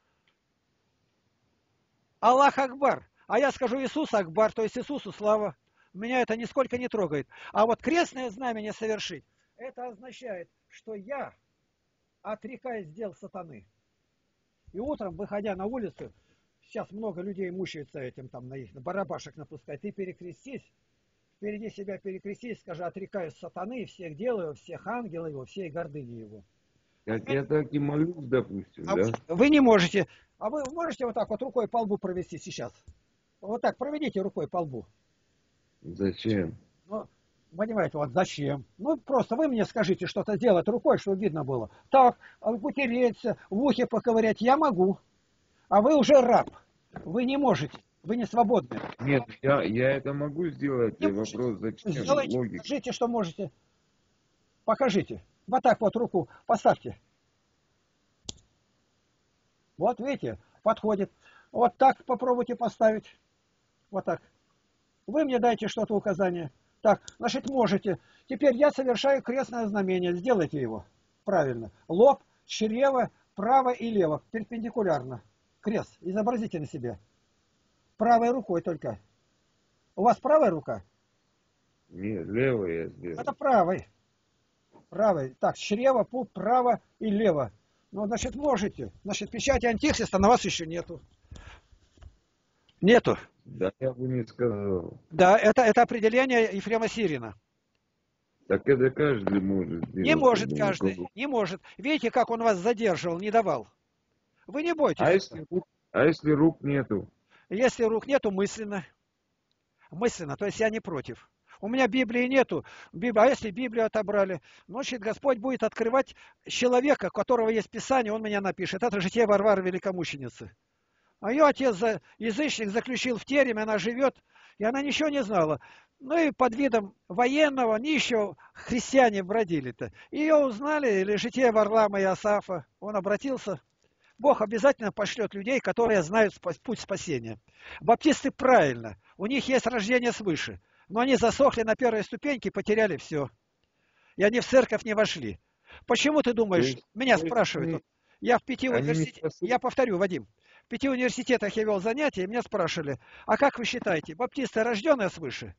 Аллах Акбар. А я скажу Иисус Акбар, то есть Иисусу слава. Меня это нисколько не трогает. А вот крестное знамение совершить, это означает, что я отрекаюсь дел сатаны. И утром, выходя на улицу, сейчас много людей мучаются этим, там, на их на барабашек напускать, ты перекрестись, впереди себя перекрести и скажи, отрекаюсь сатаны, всех делаю, всех ангелов его, всей гордыни его. Как я так и молюсь, допустим, А вы, да? вы не можете. А вы можете вот так вот рукой по лбу провести сейчас? Вот так проведите рукой по лбу. Зачем? Ну, понимаете, вот зачем? Ну, просто вы мне скажите что-то сделать рукой, чтобы видно было. Так, потереться, в ухе поковырять я могу. А вы уже раб. Вы не можете. Вы не свободны. Нет, я, я это могу сделать. Не И можете. вопрос, зачем? Сделайте, Логика. покажите, что можете. Покажите. Вот так вот руку поставьте. Вот видите, подходит. Вот так попробуйте поставить. Вот так. Вы мне дайте что-то указание. Так, значит, можете. Теперь я совершаю крестное знамение. Сделайте его. Правильно. Лоб, чрево, право и лево. Перпендикулярно. Крест. Изобразите на себе. Правой рукой только. У вас правая рука? Нет, левый я сделал. Это правой. Правой. Так, чрево, пуп, право и лево. Ну, значит, можете. Значит, печати антихриста на вас еще нету. Нету. Да, я бы не сказал. Да, это, это определение Ефрема Сирина. Так это каждый может сделать. Не может я каждый, думаю. не может. Видите, как он вас задерживал, не давал. Вы не бойтесь. А если, рук- а если рук нету? Если рук нету, мысленно. Мысленно, то есть я не против. У меня Библии нету. Биб- А если Библию отобрали? Значит, Господь будет открывать человека, у которого есть Писание, он меня напишет. Это житие Варвары Великомученицы. А ее отец, за- язычник, заключил в тереме, она живет, и она ничего не знала. Ну и под видом военного нищего христиане бродили-то. Ее узнали, или житие Варлама и Асафа. Он обратился. Бог обязательно пошлет людей, которые знают спа- путь спасения. Баптисты правильно. У них есть рождение свыше. Но они засохли на первой ступеньке и потеряли все. И они в церковь не вошли. Почему ты То думаешь, есть, меня то есть спрашивают, они, вот я в пяти они не университетах, способны. я повторю, Вадим, в пяти университетах я вел занятия, и меня спрашивали, а как вы считаете, баптисты рожденные свыше?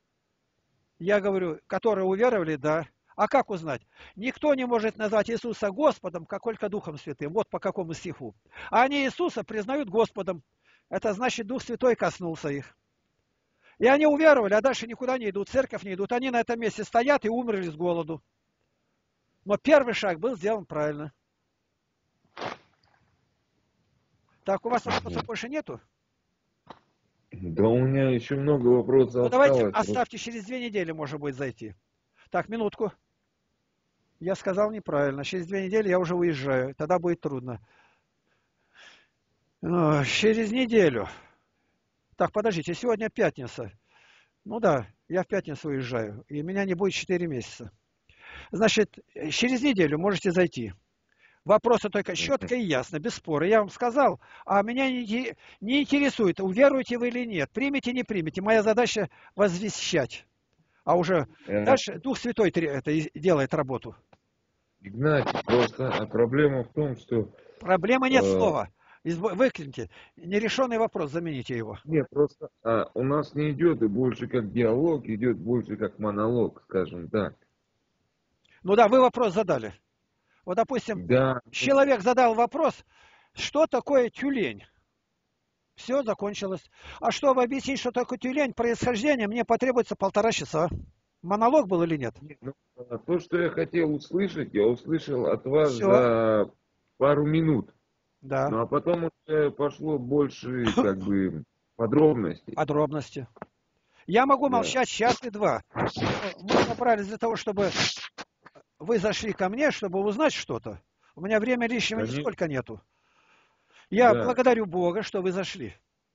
Я говорю, которые уверовали, да. А как узнать? Никто не может назвать Иисуса Господом, как только Духом Святым. Вот по какому стиху. А они Иисуса признают Господом. Это значит, Дух Святой коснулся их. И они уверовали, а дальше никуда не идут, в церковь не идут. Они на этом месте стоят и умерли с голоду. Но первый шаг был сделан правильно. Так, у вас вопросов больше нету? Да у меня еще много вопросов Ну давайте осталось. оставьте, через две недели можно будет зайти. Так, минутку. Я сказал неправильно. Через две недели я уже уезжаю. Тогда будет трудно. Ну, через неделю. Так, подождите, сегодня пятница. Ну да, я в пятницу уезжаю. И меня не будет четыре месяца. Значит, через неделю можете зайти. Вопросы только четко и ясно, без спора. Я вам сказал, а меня не, не интересует, уверуете вы или нет. Примите, не примите. Моя задача возвещать. А уже Э, дальше Дух Святой тре- это и делает работу. Игнатий, просто а проблема в том, что... Проблемы нет э, слова. Изб- Выкиньте. Нерешенный вопрос, замените его. Нет, просто а, у нас не идет и больше как диалог, идет больше как монолог, скажем так. Ну да, вы вопрос задали. Вот, допустим, Да, человек задал вопрос, что такое тюлень? Все, закончилось. А чтобы объяснить, что такое тюлень, происхождение, мне потребуется полтора часа. Монолог был или нет? нет, ну, а, то, что я хотел услышать, я услышал от вас Все, за пару минут. да. Ну а потом уже пошло больше как бы подробностей. Подробности. Я могу Да. молчать час и два. Мы собрались для того, чтобы вы зашли ко мне, чтобы узнать что-то. У меня времени лишнего Конечно. нисколько нету. Я Да. благодарю Бога, что вы зашли.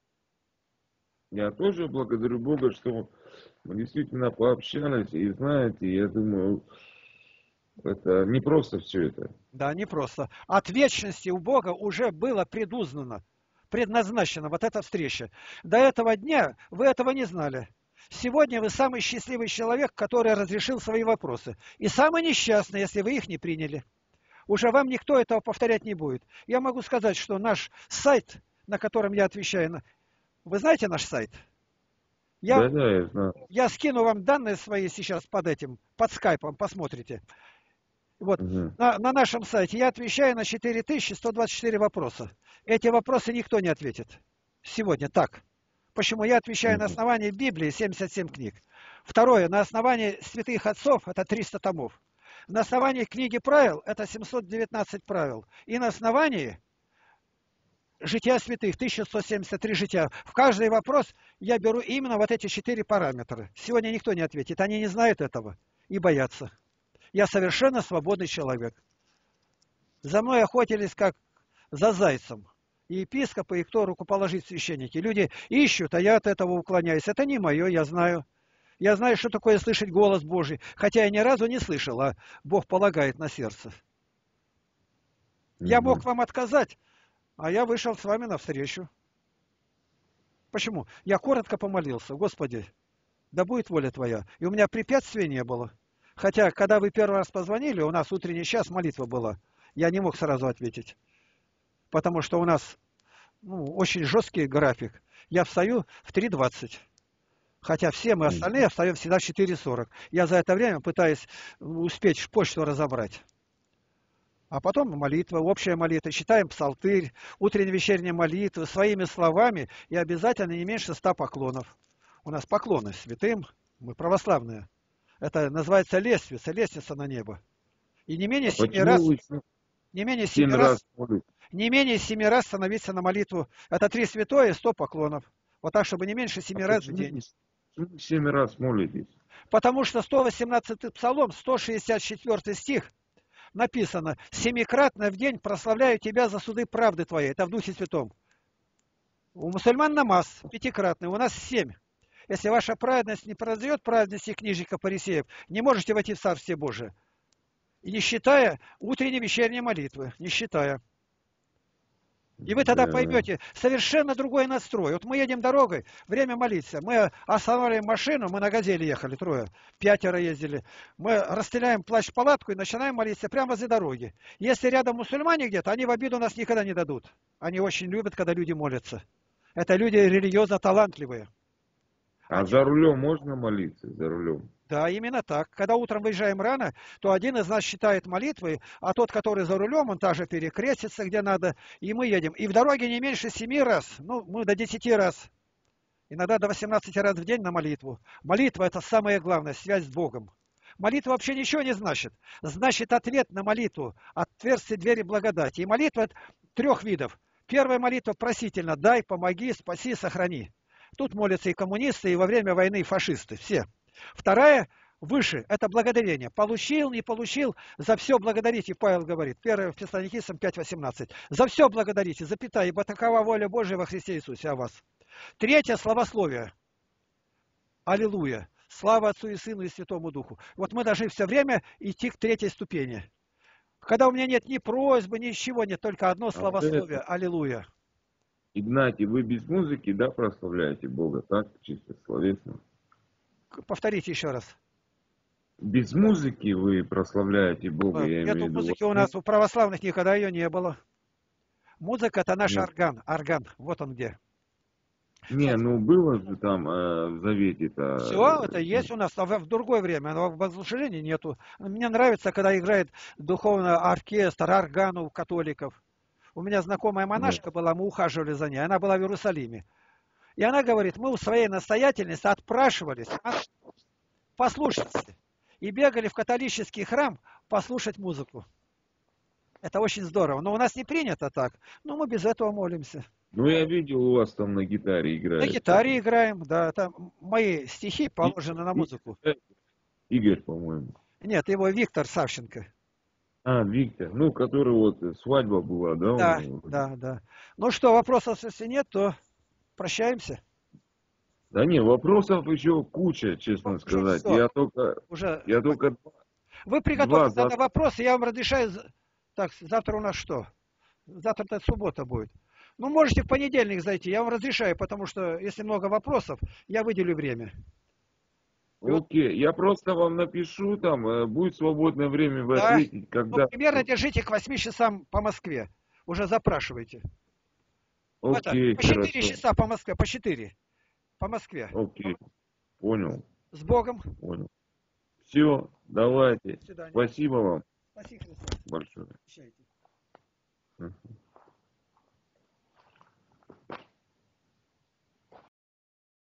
Я тоже благодарю Бога, что мы действительно пообщались, и знаете, я думаю, это не просто все это. Да, не просто. От вечности у Бога уже было предузнано, предназначена вот эта встреча. До этого дня вы этого не знали. Сегодня вы самый счастливый человек, который разрешил свои вопросы. И самый несчастный, если вы их не приняли. Уже вам никто этого повторять не будет. Я могу сказать, что наш сайт, на котором я отвечаю, на- вы знаете наш сайт? Я, Да, да, я знаю. я скину вам данные свои сейчас под этим, под скайпом, посмотрите. Вот, Мгм. на, на нашем сайте я отвечаю на четыре тысячи сто двадцать четыре вопроса. Эти вопросы никто не ответит. Сегодня так. Почему я отвечаю на Мгм. основании Библии семьдесят семь книг. Второе, на основании святых отцов, это триста томов. На основании книги правил, это семьсот девятнадцать правил. И на основании жития святых, тысяча сто семьдесят три жития. В каждый вопрос я беру именно вот эти четыре параметра. Сегодня никто не ответит, они не знают этого и боятся. Я совершенно свободный человек. За мной охотились как за зайцем. И епископы, и кто рукоположить священники. Люди ищут, а я от этого уклоняюсь. Это не мое, я знаю. Я знаю, что такое слышать голос Божий. Хотя я ни разу не слышал, а Бог полагает на сердце. Я мог вам отказать, а я вышел с вами навстречу. Почему? Я коротко помолился. Господи, да будет воля Твоя. И у меня препятствия не было. Хотя, когда вы первый раз позвонили, у нас утренний час молитва была. Я не мог сразу ответить. Потому что у нас ну, очень жесткий график. Я встаю в три двадцать. Хотя все мы остальные встаем всегда в четыре сорок. Я за это время пытаюсь успеть почту разобрать. А потом молитва, общая молитва. Читаем псалтырь, утренняя вечерняя молитва своими словами. И обязательно не меньше ста поклонов. У нас поклоны святым, мы православные. Это называется лестница, лестница на небо. И не менее семи раз, не менее семи раз, не менее семи раз становиться на молитву. Это три святое и сто поклонов. Вот так, чтобы не меньше семи а раз в день. Семь раз молитесь. Потому что сто восемнадцатый псалом, сто шестьдесят четвёртый стих написано: «Семикратно в день прославляю тебя за суды правды твоей». Это в Духе Святом. У мусульман намаз пятикратный, у нас семь. Если ваша праведность не произойдет праведности книжника фарисеев, не можете войти в Царствие Божие. И не считая утренней вечерней молитвы, не считая. И вы тогда поймете совершенно другой настрой. Вот мы едем дорогой, время молиться. Мы останавливаем машину, мы на «Газели» ехали, трое, пятеро ездили. Мы расстеляем плащ-палатку и начинаем молиться прямо возле дороги. Если рядом мусульмане где-то, они в обиду нас никогда не дадут. Они очень любят, когда люди молятся. Это люди религиозно талантливые. А они... за рулем можно молиться? За рулем? Да, именно так. Когда утром выезжаем рано, то один из нас считает молитвы, а тот, который за рулем, он также перекрестится, где надо, и мы едем. И в дороге не меньше семи раз, ну, мы до десяти раз, иногда до восемнадцати раз в день на молитву. Молитва – это самое главное, связь с Богом. Молитва вообще ничего не значит. Значит ответ на молитву, отверстие двери благодати. И молитва трех видов. Первая молитва просительно: дай, помоги, спаси, сохрани. Тут молятся и коммунисты, и во время войны фашисты, все. Вторая, выше, это благодарение. Получил, не получил, за все благодарите, Павел говорит. первое Фессалоникийцам пять восемнадцать. За все благодарите, запятая, ибо такова воля Божия во Христе Иисусе о вас. Третье, славословие. Аллилуйя. Слава Отцу и Сыну и Святому Духу. Вот мы должны все время идти к третьей ступени. Когда у меня нет ни просьбы, ничего нет, только одно славословие. Аллилуйя. Игнатий, вы без музыки, да, прославляете Бога, так, чисто словесно? Повторите еще раз. Без музыки вы прославляете Бога, я Нету имею в виду. музыки у нас, у православных никогда ее не было. Музыка — это наш Нет. орган, орган, вот он где. Не, ну было же там э, в Завете-то. Все, это есть у нас, а в другое время, но в богослужении нету. Мне нравится, когда играет духовный оркестр, орган у католиков. У меня знакомая монашка Нет. была, мы ухаживали за ней, она была в Иерусалиме. И она говорит, мы у своей настоятельницы отпрашивались, послушайте, и бегали в католический храм послушать музыку. Это очень здорово. Но у нас не принято так. Но мы без этого молимся. Ну, я видел, у вас там на гитаре играет. На гитаре играем, да. Это мои стихи положены на музыку. Игорь, по-моему. Нет, его Виктор Савченко. А, Виктор. Ну, который вот свадьба была, да? Да, он... да, да. Ну что, вопросов если нет, то прощаемся. Да не, вопросов еще куча, честно Уже сказать. все. Я только... Уже... Я только... Вы приготовьте Два тогда вопросы, я вам разрешаю... Так, завтра у нас что? Завтра-то суббота будет. Ну, можете в понедельник зайти, я вам разрешаю, потому что, если много вопросов, я выделю время. Окей, я просто вам напишу, там, будет свободное время, вы Да. ответите, когда... Ну, примерно держите к восьми часам по Москве. Уже запрашивайте. Окей, Это, по четыре хорошо. часа по Москве, по четыре. По Москве. Окей, понял. С Богом. Понял. Все, давайте. До свидания. Спасибо вам Спасибо. большое. Прощайте. Мгм.